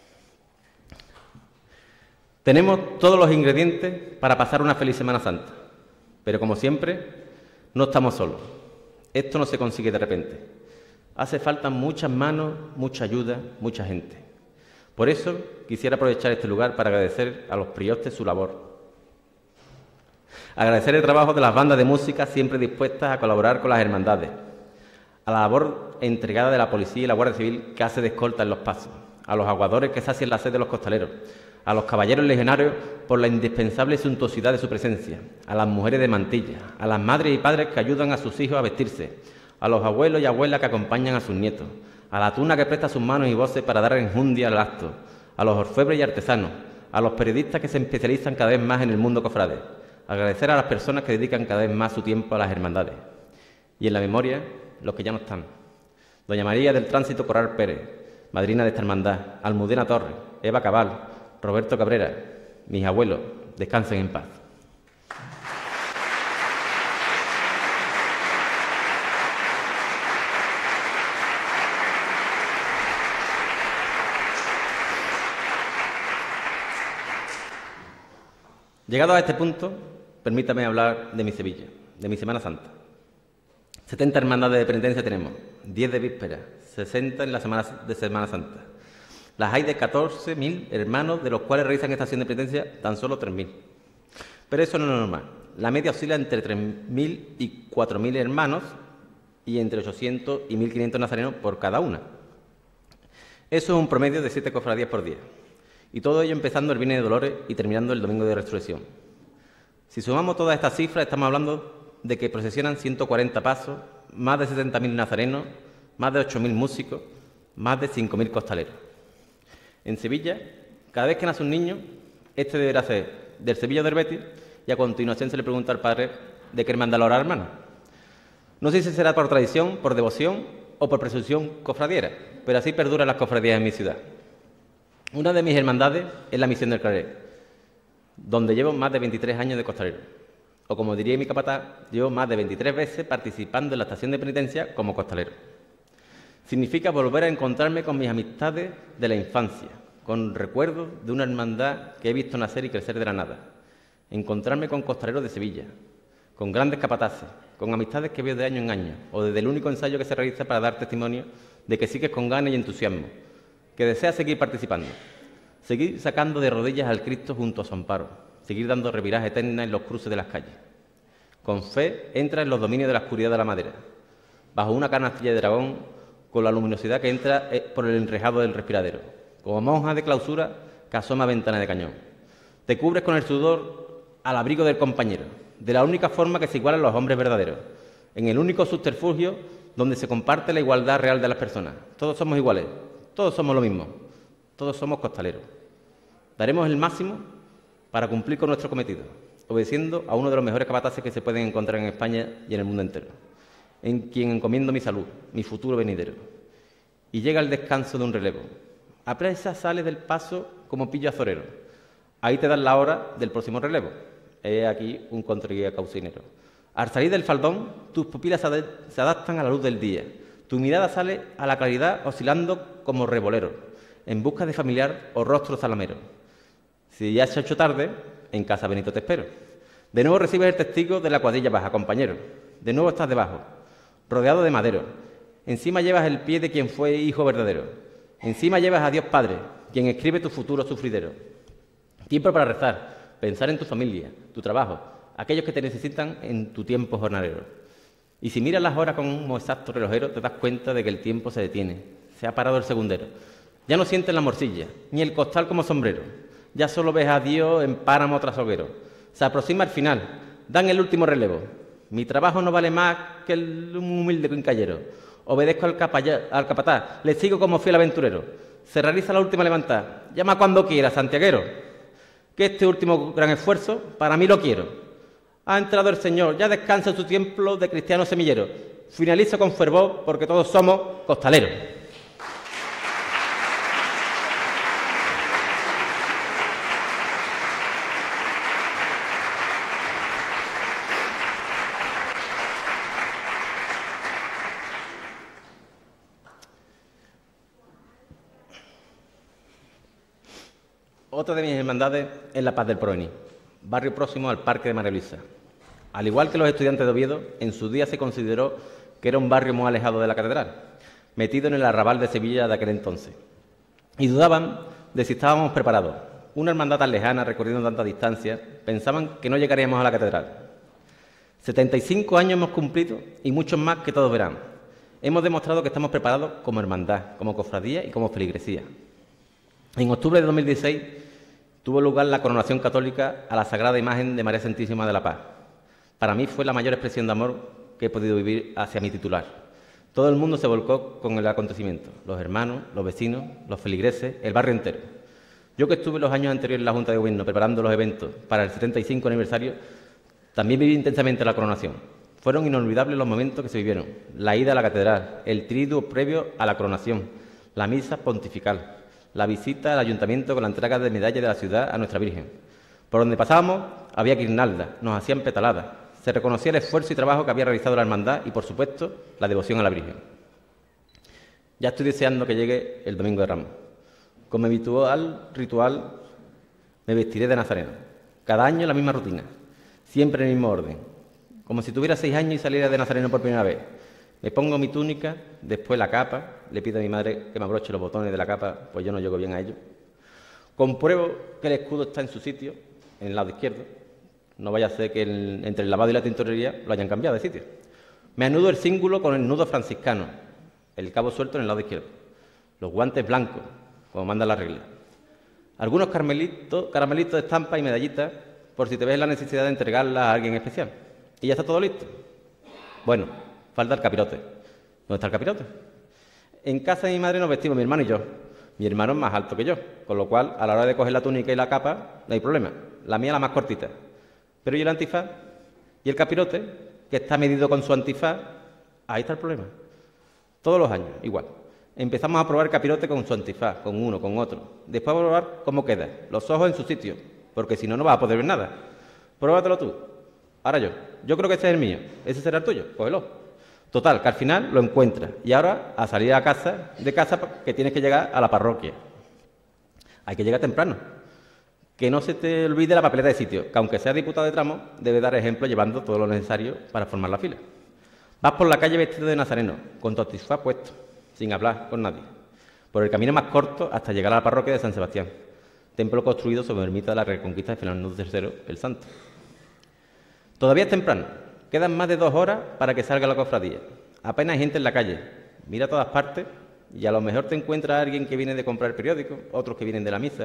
Tenemos todos los ingredientes para pasar una feliz Semana Santa, pero como siempre, no estamos solos. Esto no se consigue de repente. Hace falta muchas manos, mucha ayuda, mucha gente. Por eso quisiera aprovechar este lugar para agradecer a los priostes su labor. Agradecer el trabajo de las bandas de música siempre dispuestas a colaborar con las hermandades. A la labor entregada de la policía y la Guardia Civil que hace de escolta en los pasos. A los aguadores que sacian la sed de los costaleros. A los caballeros legionarios por la indispensable suntuosidad de su presencia. A las mujeres de mantilla. A las madres y padres que ayudan a sus hijos a vestirse. A los abuelos y abuelas que acompañan a sus nietos. A la tuna que presta sus manos y voces para dar enjundia al acto, a los orfebres y artesanos, a los periodistas que se especializan cada vez más en el mundo cofrade, agradecer a las personas que dedican cada vez más su tiempo a las hermandades. Y en la memoria, los que ya no están. Doña María del Tránsito Corral Pérez, madrina de esta hermandad, Almudena Torres, Eva Cabal, Roberto Cabrera, mis abuelos, descansen en paz. Llegado a este punto, permítame hablar de mi Sevilla, de mi Semana Santa. 70 hermandades de penitencia tenemos, 10 de víspera, 60 en la semana de Semana Santa. Las hay de 14.000 hermanos, de los cuales realizan esta acción de penitencia tan solo 3.000. Pero eso no es normal. La media oscila entre 3.000 y 4.000 hermanos y entre 800 y 1.500 nazarenos por cada una. Eso es un promedio de 7 cofradías por día. Y todo ello empezando el Viernes de Dolores y terminando el Domingo de Resurrección. Si sumamos todas estas cifras, estamos hablando de que procesionan 140 pasos, más de 70.000 nazarenos, más de 8.000 músicos, más de 5.000 costaleros. En Sevilla, cada vez que nace un niño, este deberá ser del Sevilla o del Betis, y a continuación se le pregunta al padre de qué hermandad lo hará hermano. No sé si será por tradición, por devoción o por presunción cofradiera, pero así perduran las cofradías en mi ciudad. Una de mis hermandades es la Misión del Claret, donde llevo más de 23 años de costalero. O como diría mi capataz, llevo más de 23 veces participando en la estación de penitencia como costalero. Significa volver a encontrarme con mis amistades de la infancia, con recuerdos de una hermandad que he visto nacer y crecer de la nada. Encontrarme con costaleros de Sevilla, con grandes capataces, con amistades que veo de año en año, o desde el único ensayo que se realiza para dar testimonio de que sigues con ganas y entusiasmo, que desea seguir participando, seguir sacando de rodillas al Cristo junto a su amparo, seguir dando reviraje eterna en los cruces de las calles. Con fe entra en los dominios de la oscuridad de la madera, bajo una canastilla de dragón, con la luminosidad que entra por el enrejado del respiradero, como monja de clausura que asoma ventana de cañón. Te cubres con el sudor al abrigo del compañero, de la única forma que se igualan los hombres verdaderos, en el único subterfugio donde se comparte la igualdad real de las personas. Todos somos iguales. Todos somos lo mismo, todos somos costaleros. Daremos el máximo para cumplir con nuestro cometido, obedeciendo a uno de los mejores capataces que se pueden encontrar en España y en el mundo entero, en quien encomiendo mi salud, mi futuro venidero. Y llega el descanso de un relevo. Apresa sales del paso como pillo azorero. Ahí te dan la hora del próximo relevo. He aquí un contraguía caucinero. Al salir del faldón, tus pupilas se adaptan a la luz del día. Tu mirada sale a la claridad oscilando como revolero, en busca de familiar o rostro salamero. Si ya se ha hecho tarde, en casa Benito te espero. De nuevo recibes el testigo de la cuadrilla baja, compañero. De nuevo estás debajo, rodeado de madero. Encima llevas el pie de quien fue hijo verdadero. Encima llevas a Dios Padre, quien escribe tu futuro sufridero. Tiempo para rezar, pensar en tu familia, tu trabajo, aquellos que te necesitan en tu tiempo jornalero. Y si miras las horas con un exacto relojero, te das cuenta de que el tiempo se detiene. Se ha parado el segundero. Ya no sientes la morcilla, ni el costal como sombrero. Ya solo ves a Dios en páramo tras hoguero. Se aproxima el final, dan el último relevo. Mi trabajo no vale más que el humilde quincallero. Obedezco al capataz, le sigo como fiel aventurero. Se realiza la última levantada. Llama cuando quiera, santiaguero. Que este último gran esfuerzo, para mí lo quiero. Ha entrado el Señor, ya descansa en su templo de cristiano semillero. Finalizo con fervor porque todos somos costaleros. Otra de mis hermandades es La Paz del Provenir, barrio próximo al Parque de María Luisa. Al igual que los estudiantes de Oviedo, en su día se consideró que era un barrio muy alejado de la catedral, metido en el arrabal de Sevilla de aquel entonces. Y dudaban de si estábamos preparados. Una hermandad tan lejana, recorriendo tanta distancia, pensaban que no llegaríamos a la catedral. 75 años hemos cumplido y muchos más que todos verán. Hemos demostrado que estamos preparados como hermandad, como cofradía y como feligresía. En octubre de 2016 tuvo lugar la coronación católica a la Sagrada Imagen de María Santísima de la Paz. Para mí fue la mayor expresión de amor que he podido vivir hacia mi titular. Todo el mundo se volcó con el acontecimiento, los hermanos, los vecinos, los feligreses, el barrio entero. Yo que estuve los años anteriores en la Junta de Gobierno preparando los eventos para el 75 aniversario, también viví intensamente la coronación. Fueron inolvidables los momentos que se vivieron, la ida a la catedral, el triduo previo a la coronación, la misa pontifical, la visita al ayuntamiento con la entrega de medallas de la ciudad a nuestra Virgen. Por donde pasábamos había guirnaldas, nos hacían petaladas, se reconocía el esfuerzo y trabajo que había realizado la hermandad y, por supuesto, la devoción a la Virgen. Ya estoy deseando que llegue el Domingo de Ramos. Con mi habitual ritual me vestiré de nazareno. Cada año la misma rutina, siempre en el mismo orden. Como si tuviera 6 años y saliera de nazareno por primera vez. Me pongo mi túnica, después la capa, le pido a mi madre que me abroche los botones de la capa, pues yo no llego bien a ello. Compruebo que el escudo está en su sitio, en el lado izquierdo. No vaya a ser que entre el lavado y la tintorería lo hayan cambiado de sitio. Me anudo el cíngulo con el nudo franciscano, el cabo suelto en el lado izquierdo. Los guantes blancos, como manda la regla. Algunos caramelitos de estampa y medallitas, por si te ves la necesidad de entregarlas a alguien especial. Y ya está todo listo. Bueno, falta el capirote. ¿Dónde está el capirote? En casa de mi madre nos vestimos mi hermano y yo. Mi hermano es más alto que yo, con lo cual, a la hora de coger la túnica y la capa, no hay problema. La mía es la más cortita. Pero ¿y el antifaz? ¿Y el capirote? Que está medido con su antifaz. Ahí está el problema. Todos los años, igual. Empezamos a probar el capirote con su antifaz, con uno, con otro. Después a probar cómo queda. Los ojos en su sitio, porque si no, no vas a poder ver nada. Pruébatelo tú. Ahora yo. Yo creo que ese es el mío. Ese será el tuyo. Cógelo. Total, que al final lo encuentras. Y ahora, a salir de casa, que tienes que llegar a la parroquia. Hay que llegar temprano. Que no se te olvide la papeleta de sitio, que aunque sea diputado de tramo, debe dar ejemplo llevando todo lo necesario para formar la fila. Vas por la calle vestido de nazareno, con tu antifaz puesto, sin hablar con nadie, por el camino más corto hasta llegar a la parroquia de San Sebastián, templo construido sobre la ermita de la Reconquista de Fernando III el Santo. Todavía es temprano, quedan más de 2 horas para que salga la cofradía. Apenas hay gente en la calle, mira a todas partes y a lo mejor te encuentras a alguien que viene de comprar el periódico, otros que vienen de la misa.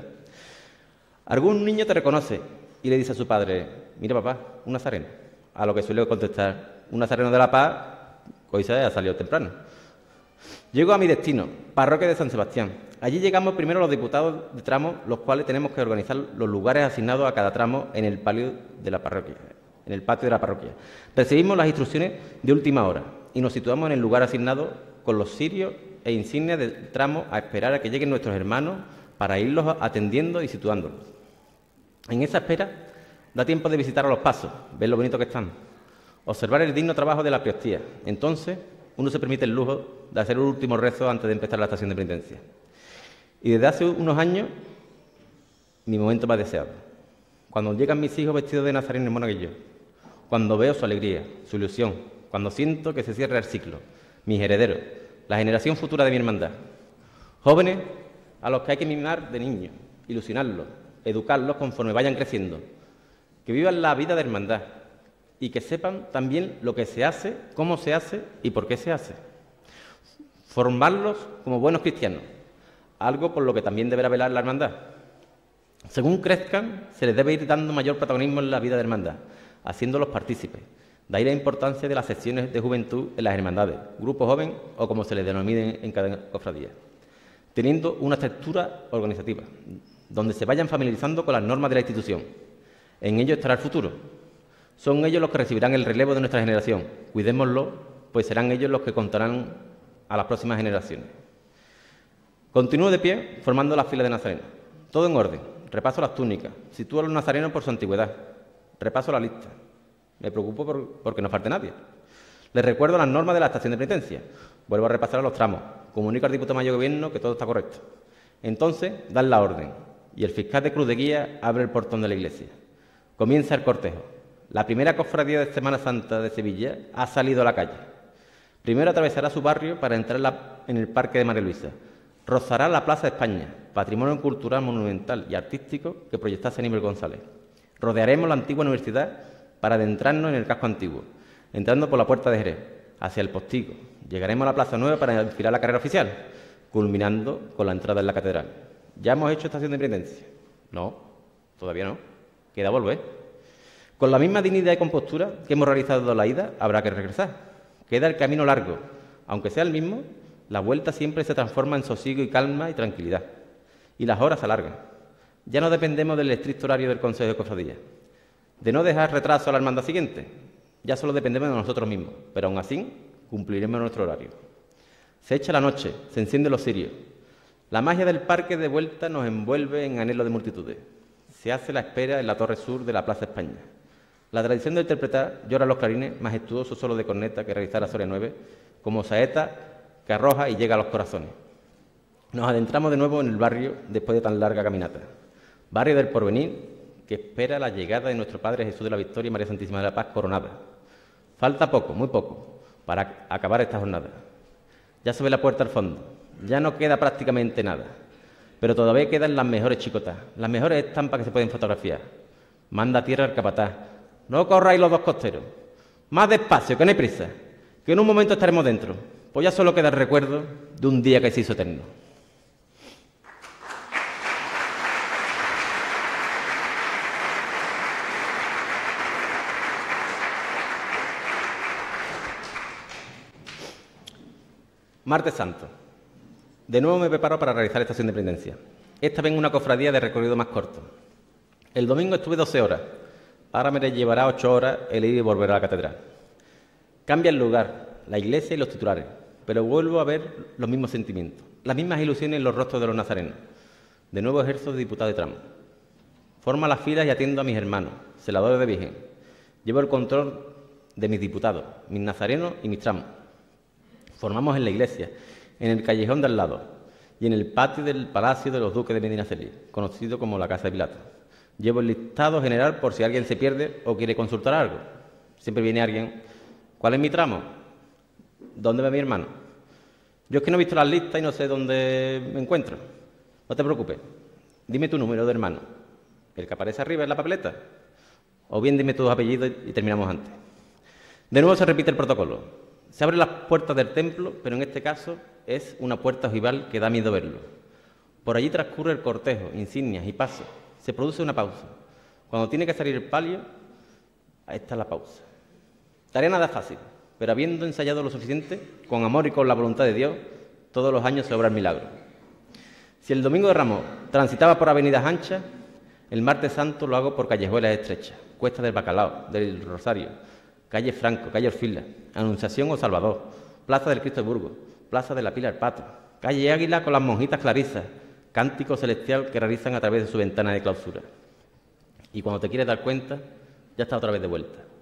Algún niño te reconoce y le dice a su padre: mira papá, un nazareno. A lo que suele contestar: un nazareno de la Paz, que hoy se ha salido temprano. Llego a mi destino, parroquia de San Sebastián. Allí llegamos primero los diputados de tramo, los cuales tenemos que organizar los lugares asignados a cada tramo en el patio de la parroquia. Recibimos las instrucciones de última hora y nos situamos en el lugar asignado con los cirios e insignias del tramo a esperar a que lleguen nuestros hermanos para irlos atendiendo y situándolos. En esa espera da tiempo de visitar a los pasos, ver lo bonito que están. observar el digno trabajo de la priostía. Entonces, uno se permite el lujo de hacer un último rezo antes de empezar la estación de penitencia. Y desde hace unos años, mi momento más deseado. Cuando llegan mis hijos vestidos de nazareno en monaguillo, cuando veo su alegría, su ilusión, cuando siento que se cierra el ciclo, mis herederos, la generación futura de mi hermandad. Jóvenes a los que hay que mimar de niños, ilusionarlos, educarlos conforme vayan creciendo, que vivan la vida de hermandad y que sepan también lo que se hace, cómo se hace y por qué se hace. Formarlos como buenos cristianos, algo por lo que también deberá velar la hermandad. Según crezcan, se les debe ir dando mayor protagonismo en la vida de hermandad, haciéndolos partícipes. De ahí la importancia de las secciones de juventud en las hermandades, grupo joven o como se les denomine en cada cofradía, teniendo una estructura organizativa, donde se vayan familiarizando con las normas de la institución. En ello estará el futuro. Son ellos los que recibirán el relevo de nuestra generación. Cuidémoslo, pues serán ellos los que contarán a las próximas generaciones. Continúo de pie formando las filas de nazarenos. Todo en orden. Repaso las túnicas. Sitúo a los nazarenos por su antigüedad. Repaso la lista. Me preocupo porque no falte nadie. Les recuerdo las normas de la estación de penitencia. Vuelvo a repasar los tramos. Comunico al diputado mayor de gobierno que todo está correcto. Entonces, dan la orden. Y el fiscal de cruz de guía abre el portón de la iglesia. Comienza el cortejo. La primera cofradía de Semana Santa de Sevilla ha salido a la calle. Primero atravesará su barrio para entrar en el Parque de María Luisa. Rozará la Plaza de España, patrimonio cultural, monumental y artístico que proyectase Aníbal González. Rodearemos la antigua universidad para adentrarnos en el casco antiguo, entrando por la Puerta de Jerez, hacia el Postigo. Llegaremos a la Plaza Nueva para desfilar la carrera oficial, culminando con la entrada en la catedral. ¿Ya hemos hecho estación de penitencia? No, todavía no. Queda volver. Con la misma dignidad y compostura que hemos realizado la ida, habrá que regresar. Queda el camino largo. Aunque sea el mismo, la vuelta siempre se transforma en sosiego y calma y tranquilidad. Y las horas se alargan. Ya no dependemos del estricto horario del Consejo de Cofradía. De no dejar retraso a la hermandad siguiente. Ya solo dependemos de nosotros mismos, pero aún así cumpliremos nuestro horario. Se echa la noche, se encienden los cirios. La magia del parque de vuelta nos envuelve en anhelo de multitudes. Se hace la espera en la torre sur de la Plaza España. La tradición de interpretar llora los clarines, majestuoso solo de corneta que realizará Soria 9, como saeta que arroja y llega a los corazones. Nos adentramos de nuevo en el barrio después de tan larga caminata. Barrio del Porvenir, que espera la llegada de nuestro Padre Jesús de la Victoria y María Santísima de la Paz coronada. Falta poco, muy poco, para acabar esta jornada. Ya se ve la puerta al fondo, ya no queda prácticamente nada, pero todavía quedan las mejores chicotas, las mejores estampas que se pueden fotografiar. Manda a tierra el capataz. No corráis los dos costeros. Más despacio, que no hay prisa, que en un momento estaremos dentro. Pues ya solo queda el recuerdo de un día que se hizo eterno. Martes Santo. De nuevo me preparo para realizar estación de penitencia. Esta vez en una cofradía de recorrido más corto. El domingo estuve 12 horas. Ahora me llevará 8 horas el ir y volver a la catedral. Cambia el lugar, la iglesia y los titulares, pero vuelvo a ver los mismos sentimientos, las mismas ilusiones en los rostros de los nazarenos. De nuevo ejerzo de diputado de tramo. Formo las filas y atiendo a mis hermanos, celadores de Virgen. Llevo el control de mis diputados, mis nazarenos y mis tramos. Formamos en la iglesia, en el callejón de al lado y en el patio del Palacio de los Duques de Medinaceli, conocido como la Casa de Pilato. Llevo el listado general por si alguien se pierde o quiere consultar algo. Siempre viene alguien. ¿Cuál es mi tramo? ¿Dónde va mi hermano? Yo es que no he visto las listas y no sé dónde me encuentro. No te preocupes. Dime tu número de hermano. ¿El que aparece arriba en la papeleta? O bien dime tus apellidos y terminamos antes. De nuevo se repite el protocolo. Se abren las puertas del templo, pero en este caso es una puerta ojival que da miedo verlo. Por allí transcurre el cortejo, insignias y pasos. Se produce una pausa. Cuando tiene que salir el palio, ahí está la pausa. Tarea nada fácil, pero habiendo ensayado lo suficiente, con amor y con la voluntad de Dios, todos los años se obra el milagro. Si el domingo de Ramos transitaba por avenidas anchas, el martes santo lo hago por callejuelas estrechas, Cuesta del Bacalao, del Rosario, calle Franco, calle Orfila, Anunciación o Salvador, Plaza del Cristo de Burgos, Plaza de la Pila del Pato, calle Águila con las monjitas clarisas, cántico celestial que realizan a través de su ventana de clausura. Y cuando te quieres dar cuenta, ya está otra vez de vuelta.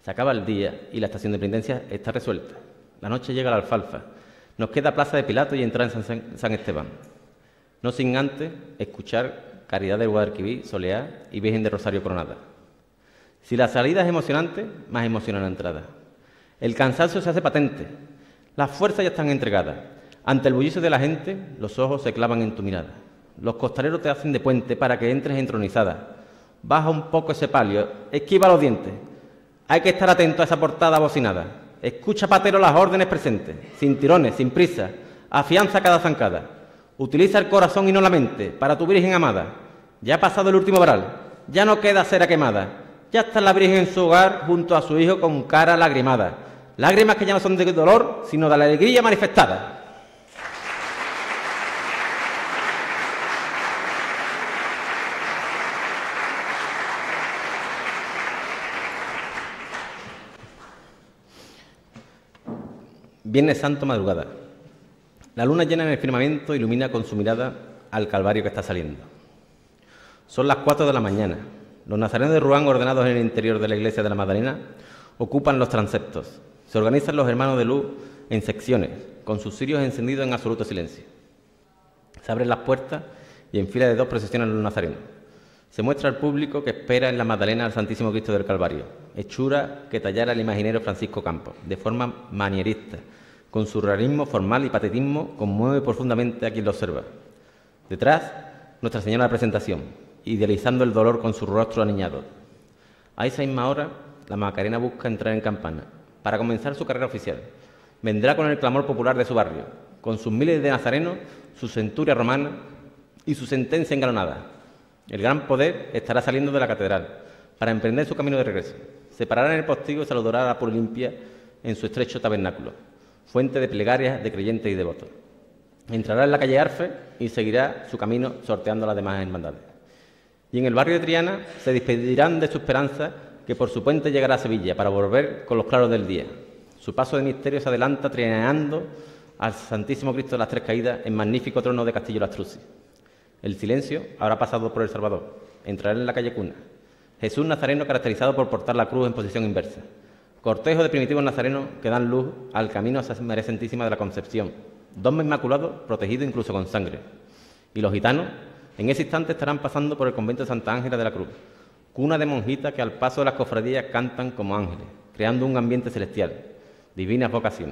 Se acaba el día y la estación de penitencia está resuelta. La noche llega la alfalfa. Nos queda Plaza de Pilato y entrar en San Esteban. No sin antes escuchar Caridad del Guadalquivir, Soleá y Virgen de Rosario Coronada. Si la salida es emocionante, más emociona la entrada. El cansancio se hace patente. Las fuerzas ya están entregadas. Ante el bullicio de la gente, los ojos se clavan en tu mirada. Los costaleros te hacen de puente para que entres entronizada. Baja un poco ese palio, esquiva los dientes. Hay que estar atento a esa portada bocinada. Escucha, patero, las órdenes presentes, sin tirones, sin prisa. Afianza cada zancada. Utiliza el corazón y no la mente para tu Virgen amada. Ya ha pasado el último varal, ya no queda cera quemada. Ya está la Virgen en su hogar junto a su hijo con cara lagrimada. Lágrimas que ya no son de dolor, sino de la alegría manifestada. Viernes Santo, madrugada. La luna llena en el firmamento ilumina con su mirada al Calvario que está saliendo. Son las 4 de la mañana. Los nazarenos de Ruán, ordenados en el interior de la iglesia de la Magdalena, ocupan los transeptos. Se organizan los hermanos de luz en secciones, con sus cirios encendidos en absoluto silencio. Se abren las puertas y en fila de 2 procesionan los nazarenos. Se muestra al público que espera en la Magdalena al Santísimo Cristo del Calvario, hechura que tallara el imaginero Francisco Campos, de forma manierista, con su realismo formal y patetismo conmueve profundamente a quien lo observa. Detrás, Nuestra Señora de la Presentación, idealizando el dolor con su rostro aniñado. A esa misma hora, la Macarena busca entrar en campana, para comenzar su carrera oficial. Vendrá con el clamor popular de su barrio, con sus miles de nazarenos, su centuria romana y su sentencia engalonada. El gran poder estará saliendo de la catedral, para emprender su camino de regreso. Se parará en el postigo y saludará a la Purílimpia en su estrecho tabernáculo, fuente de plegarias de creyentes y devotos. Entrará en la calle Arfe y seguirá su camino sorteando las demás hermandades. Y en el barrio de Triana se despedirán de su esperanza que por su puente llegará a Sevilla para volver con los claros del día. Su paso de misterio se adelanta trianeando al Santísimo Cristo de las Tres Caídas en magnífico trono de Castillo Lastruzzi. El silencio habrá pasado por el Salvador. Entrará en la calle Cuna. Jesús Nazareno caracterizado por portar la cruz en posición inversa. Cortejo de primitivos nazarenos que dan luz al camino hacia María Santísima de la Concepción. Dogma inmaculado protegido incluso con sangre. Y los gitanos en ese instante estarán pasando por el convento de Santa Ángela de la Cruz, cuna de monjitas que al paso de las cofradías cantan como ángeles, creando un ambiente celestial, divinas vocaciones.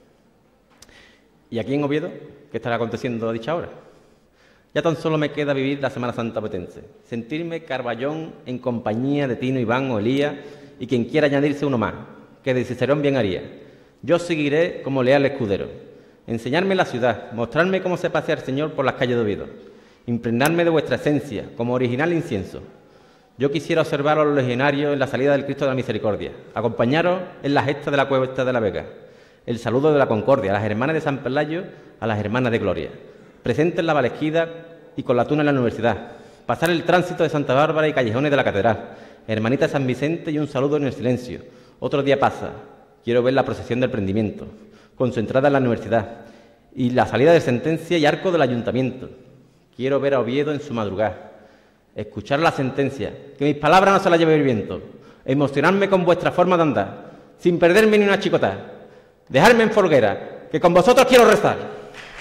¿Y aquí en Oviedo qué estará aconteciendo a dicha hora? Ya tan solo me queda vivir la Semana Santa ovetense, sentirme Carballón en compañía de Tino, Iván o Elías y quien quiera añadirse uno más, que de Cicerón bien haría. Yo seguiré como leal escudero, enseñarme la ciudad, mostrarme cómo se pasea el Señor por las calles de Oviedo, impregnarme de vuestra esencia como original incienso. Yo quisiera observar a los legionarios en la salida del Cristo de la Misericordia, acompañaros en la gesta de la Cuesta de la Vega, el saludo de la Concordia, a las hermanas de San Pelayo, a las hermanas de Gloria, presentes en la Valesquida y con la tuna en la universidad, pasar el tránsito de Santa Bárbara y callejones de la catedral, hermanita San Vicente y un saludo en el silencio. Otro día pasa, quiero ver la procesión del prendimiento, con su entrada en la universidad, y la salida de sentencia y arco del ayuntamiento. Quiero ver a Oviedo en su madrugada, escuchar la sentencia, que mis palabras no se las lleve el viento, emocionarme con vuestra forma de andar, sin perderme ni una chicota, dejarme en folguera, que con vosotros quiero rezar.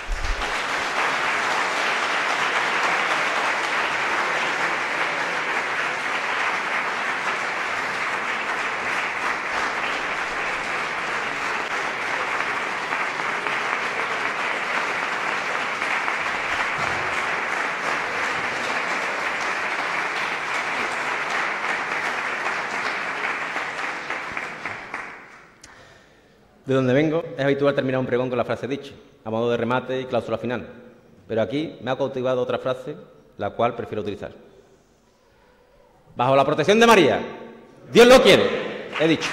De donde vengo, es habitual terminar un pregón con la frase dicha, a modo de remate y cláusula final. Pero aquí me ha cautivado otra frase, la cual prefiero utilizar. Bajo la protección de María, Dios lo quiere, he dicho.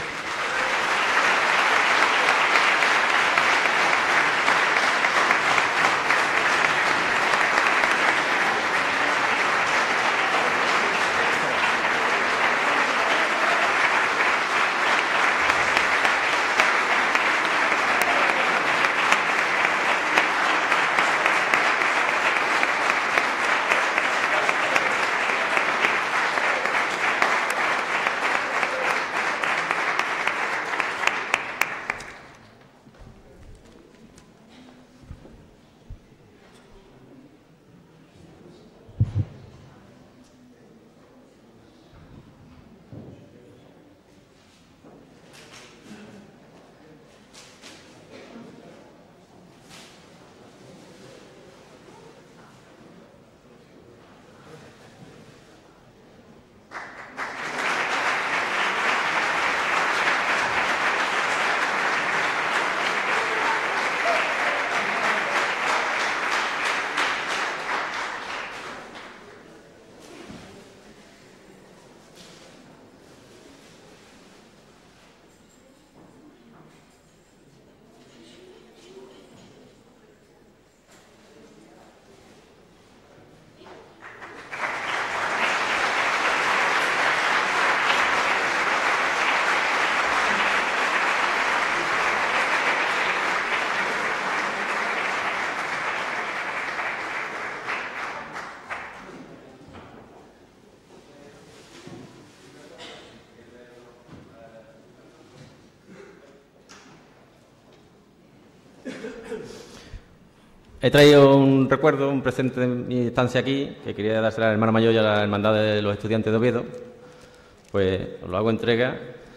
He traído un recuerdo, un presente de mi estancia aquí, que quería dársela a la hermana mayor y a la hermandad de los estudiantes de Oviedo. Pues os lo hago entrega.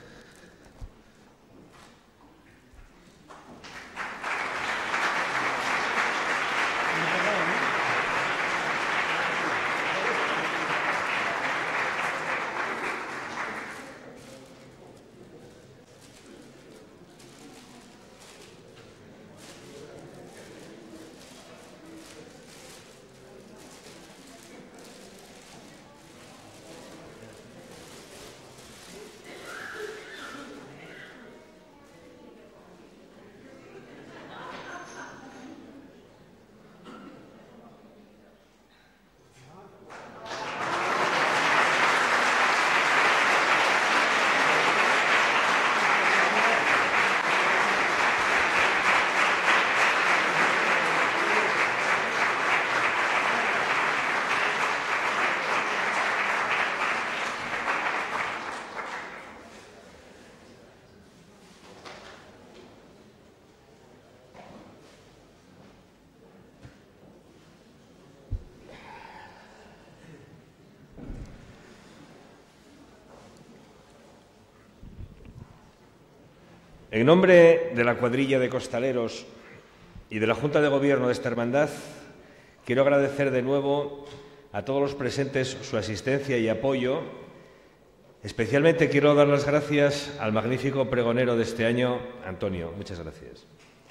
En nombre de la cuadrilla de costaleros y de la Junta de Gobierno de esta hermandad, quiero agradecer de nuevo a todos los presentes su asistencia y apoyo. Especialmente quiero dar las gracias al magnífico pregonero de este año, Antonio. Muchas gracias.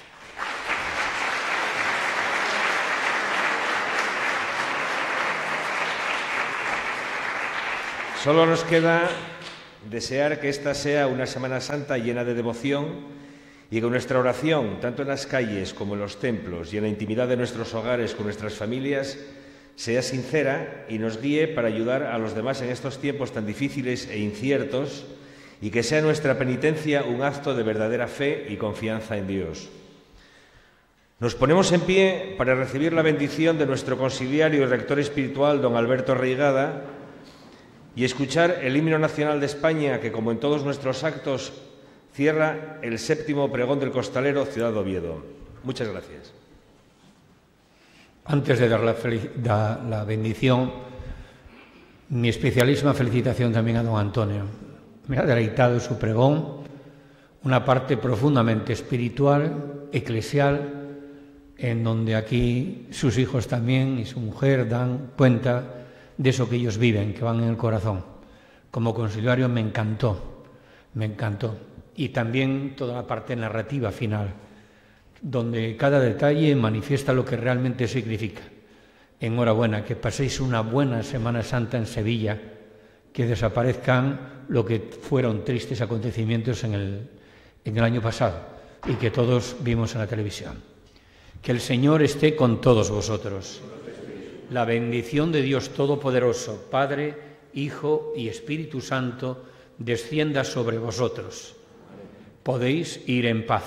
Solo nos queda desear que esta sea una Semana Santa llena de devoción y que nuestra oración, tanto en las calles como en los templos y en la intimidad de nuestros hogares con nuestras familias, sea sincera y nos guíe para ayudar a los demás en estos tiempos tan difíciles e inciertos, y que sea nuestra penitencia un acto de verdadera fe y confianza en Dios. Nos ponemos en pie para recibir la bendición de nuestro conciliario y rector espiritual, don Alberto Reigada, y escuchar el himno nacional de España, que, como en todos nuestros actos, cierra el 7º pregón del costalero Ciudad de Oviedo. Muchas gracias. Antes de dar la bendición, mi especialísima felicitación también a don Antonio. Me ha deleitado su pregón, una parte profundamente espiritual, eclesial, en donde aquí sus hijos también y su mujer dan cuenta de eso que ellos viven, que van en el corazón. Como conciliario me encantó. Y también toda la parte narrativa final, donde cada detalle manifiesta lo que realmente significa. Enhorabuena, que paséis una buena Semana Santa en Sevilla, que desaparezcan lo que fueron tristes acontecimientos en el año pasado y que todos vimos en la televisión. Que el Señor esté con todos vosotros. La bendición de Dios Todopoderoso, Padre, Hijo y Espíritu Santo, descienda sobre vosotros. Podéis ir en paz.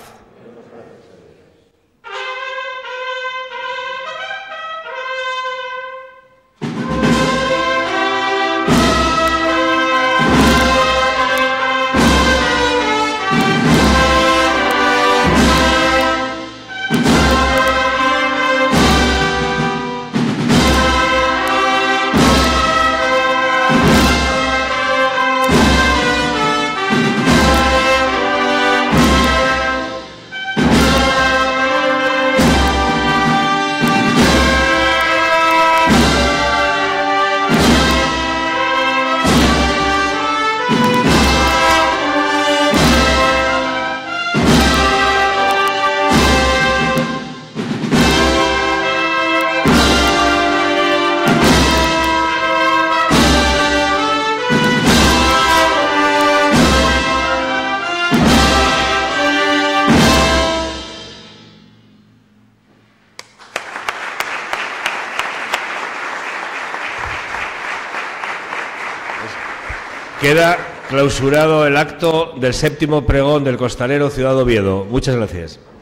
Queda clausurado el acto del 7º pregón del costalero Ciudad de Oviedo. Muchas gracias.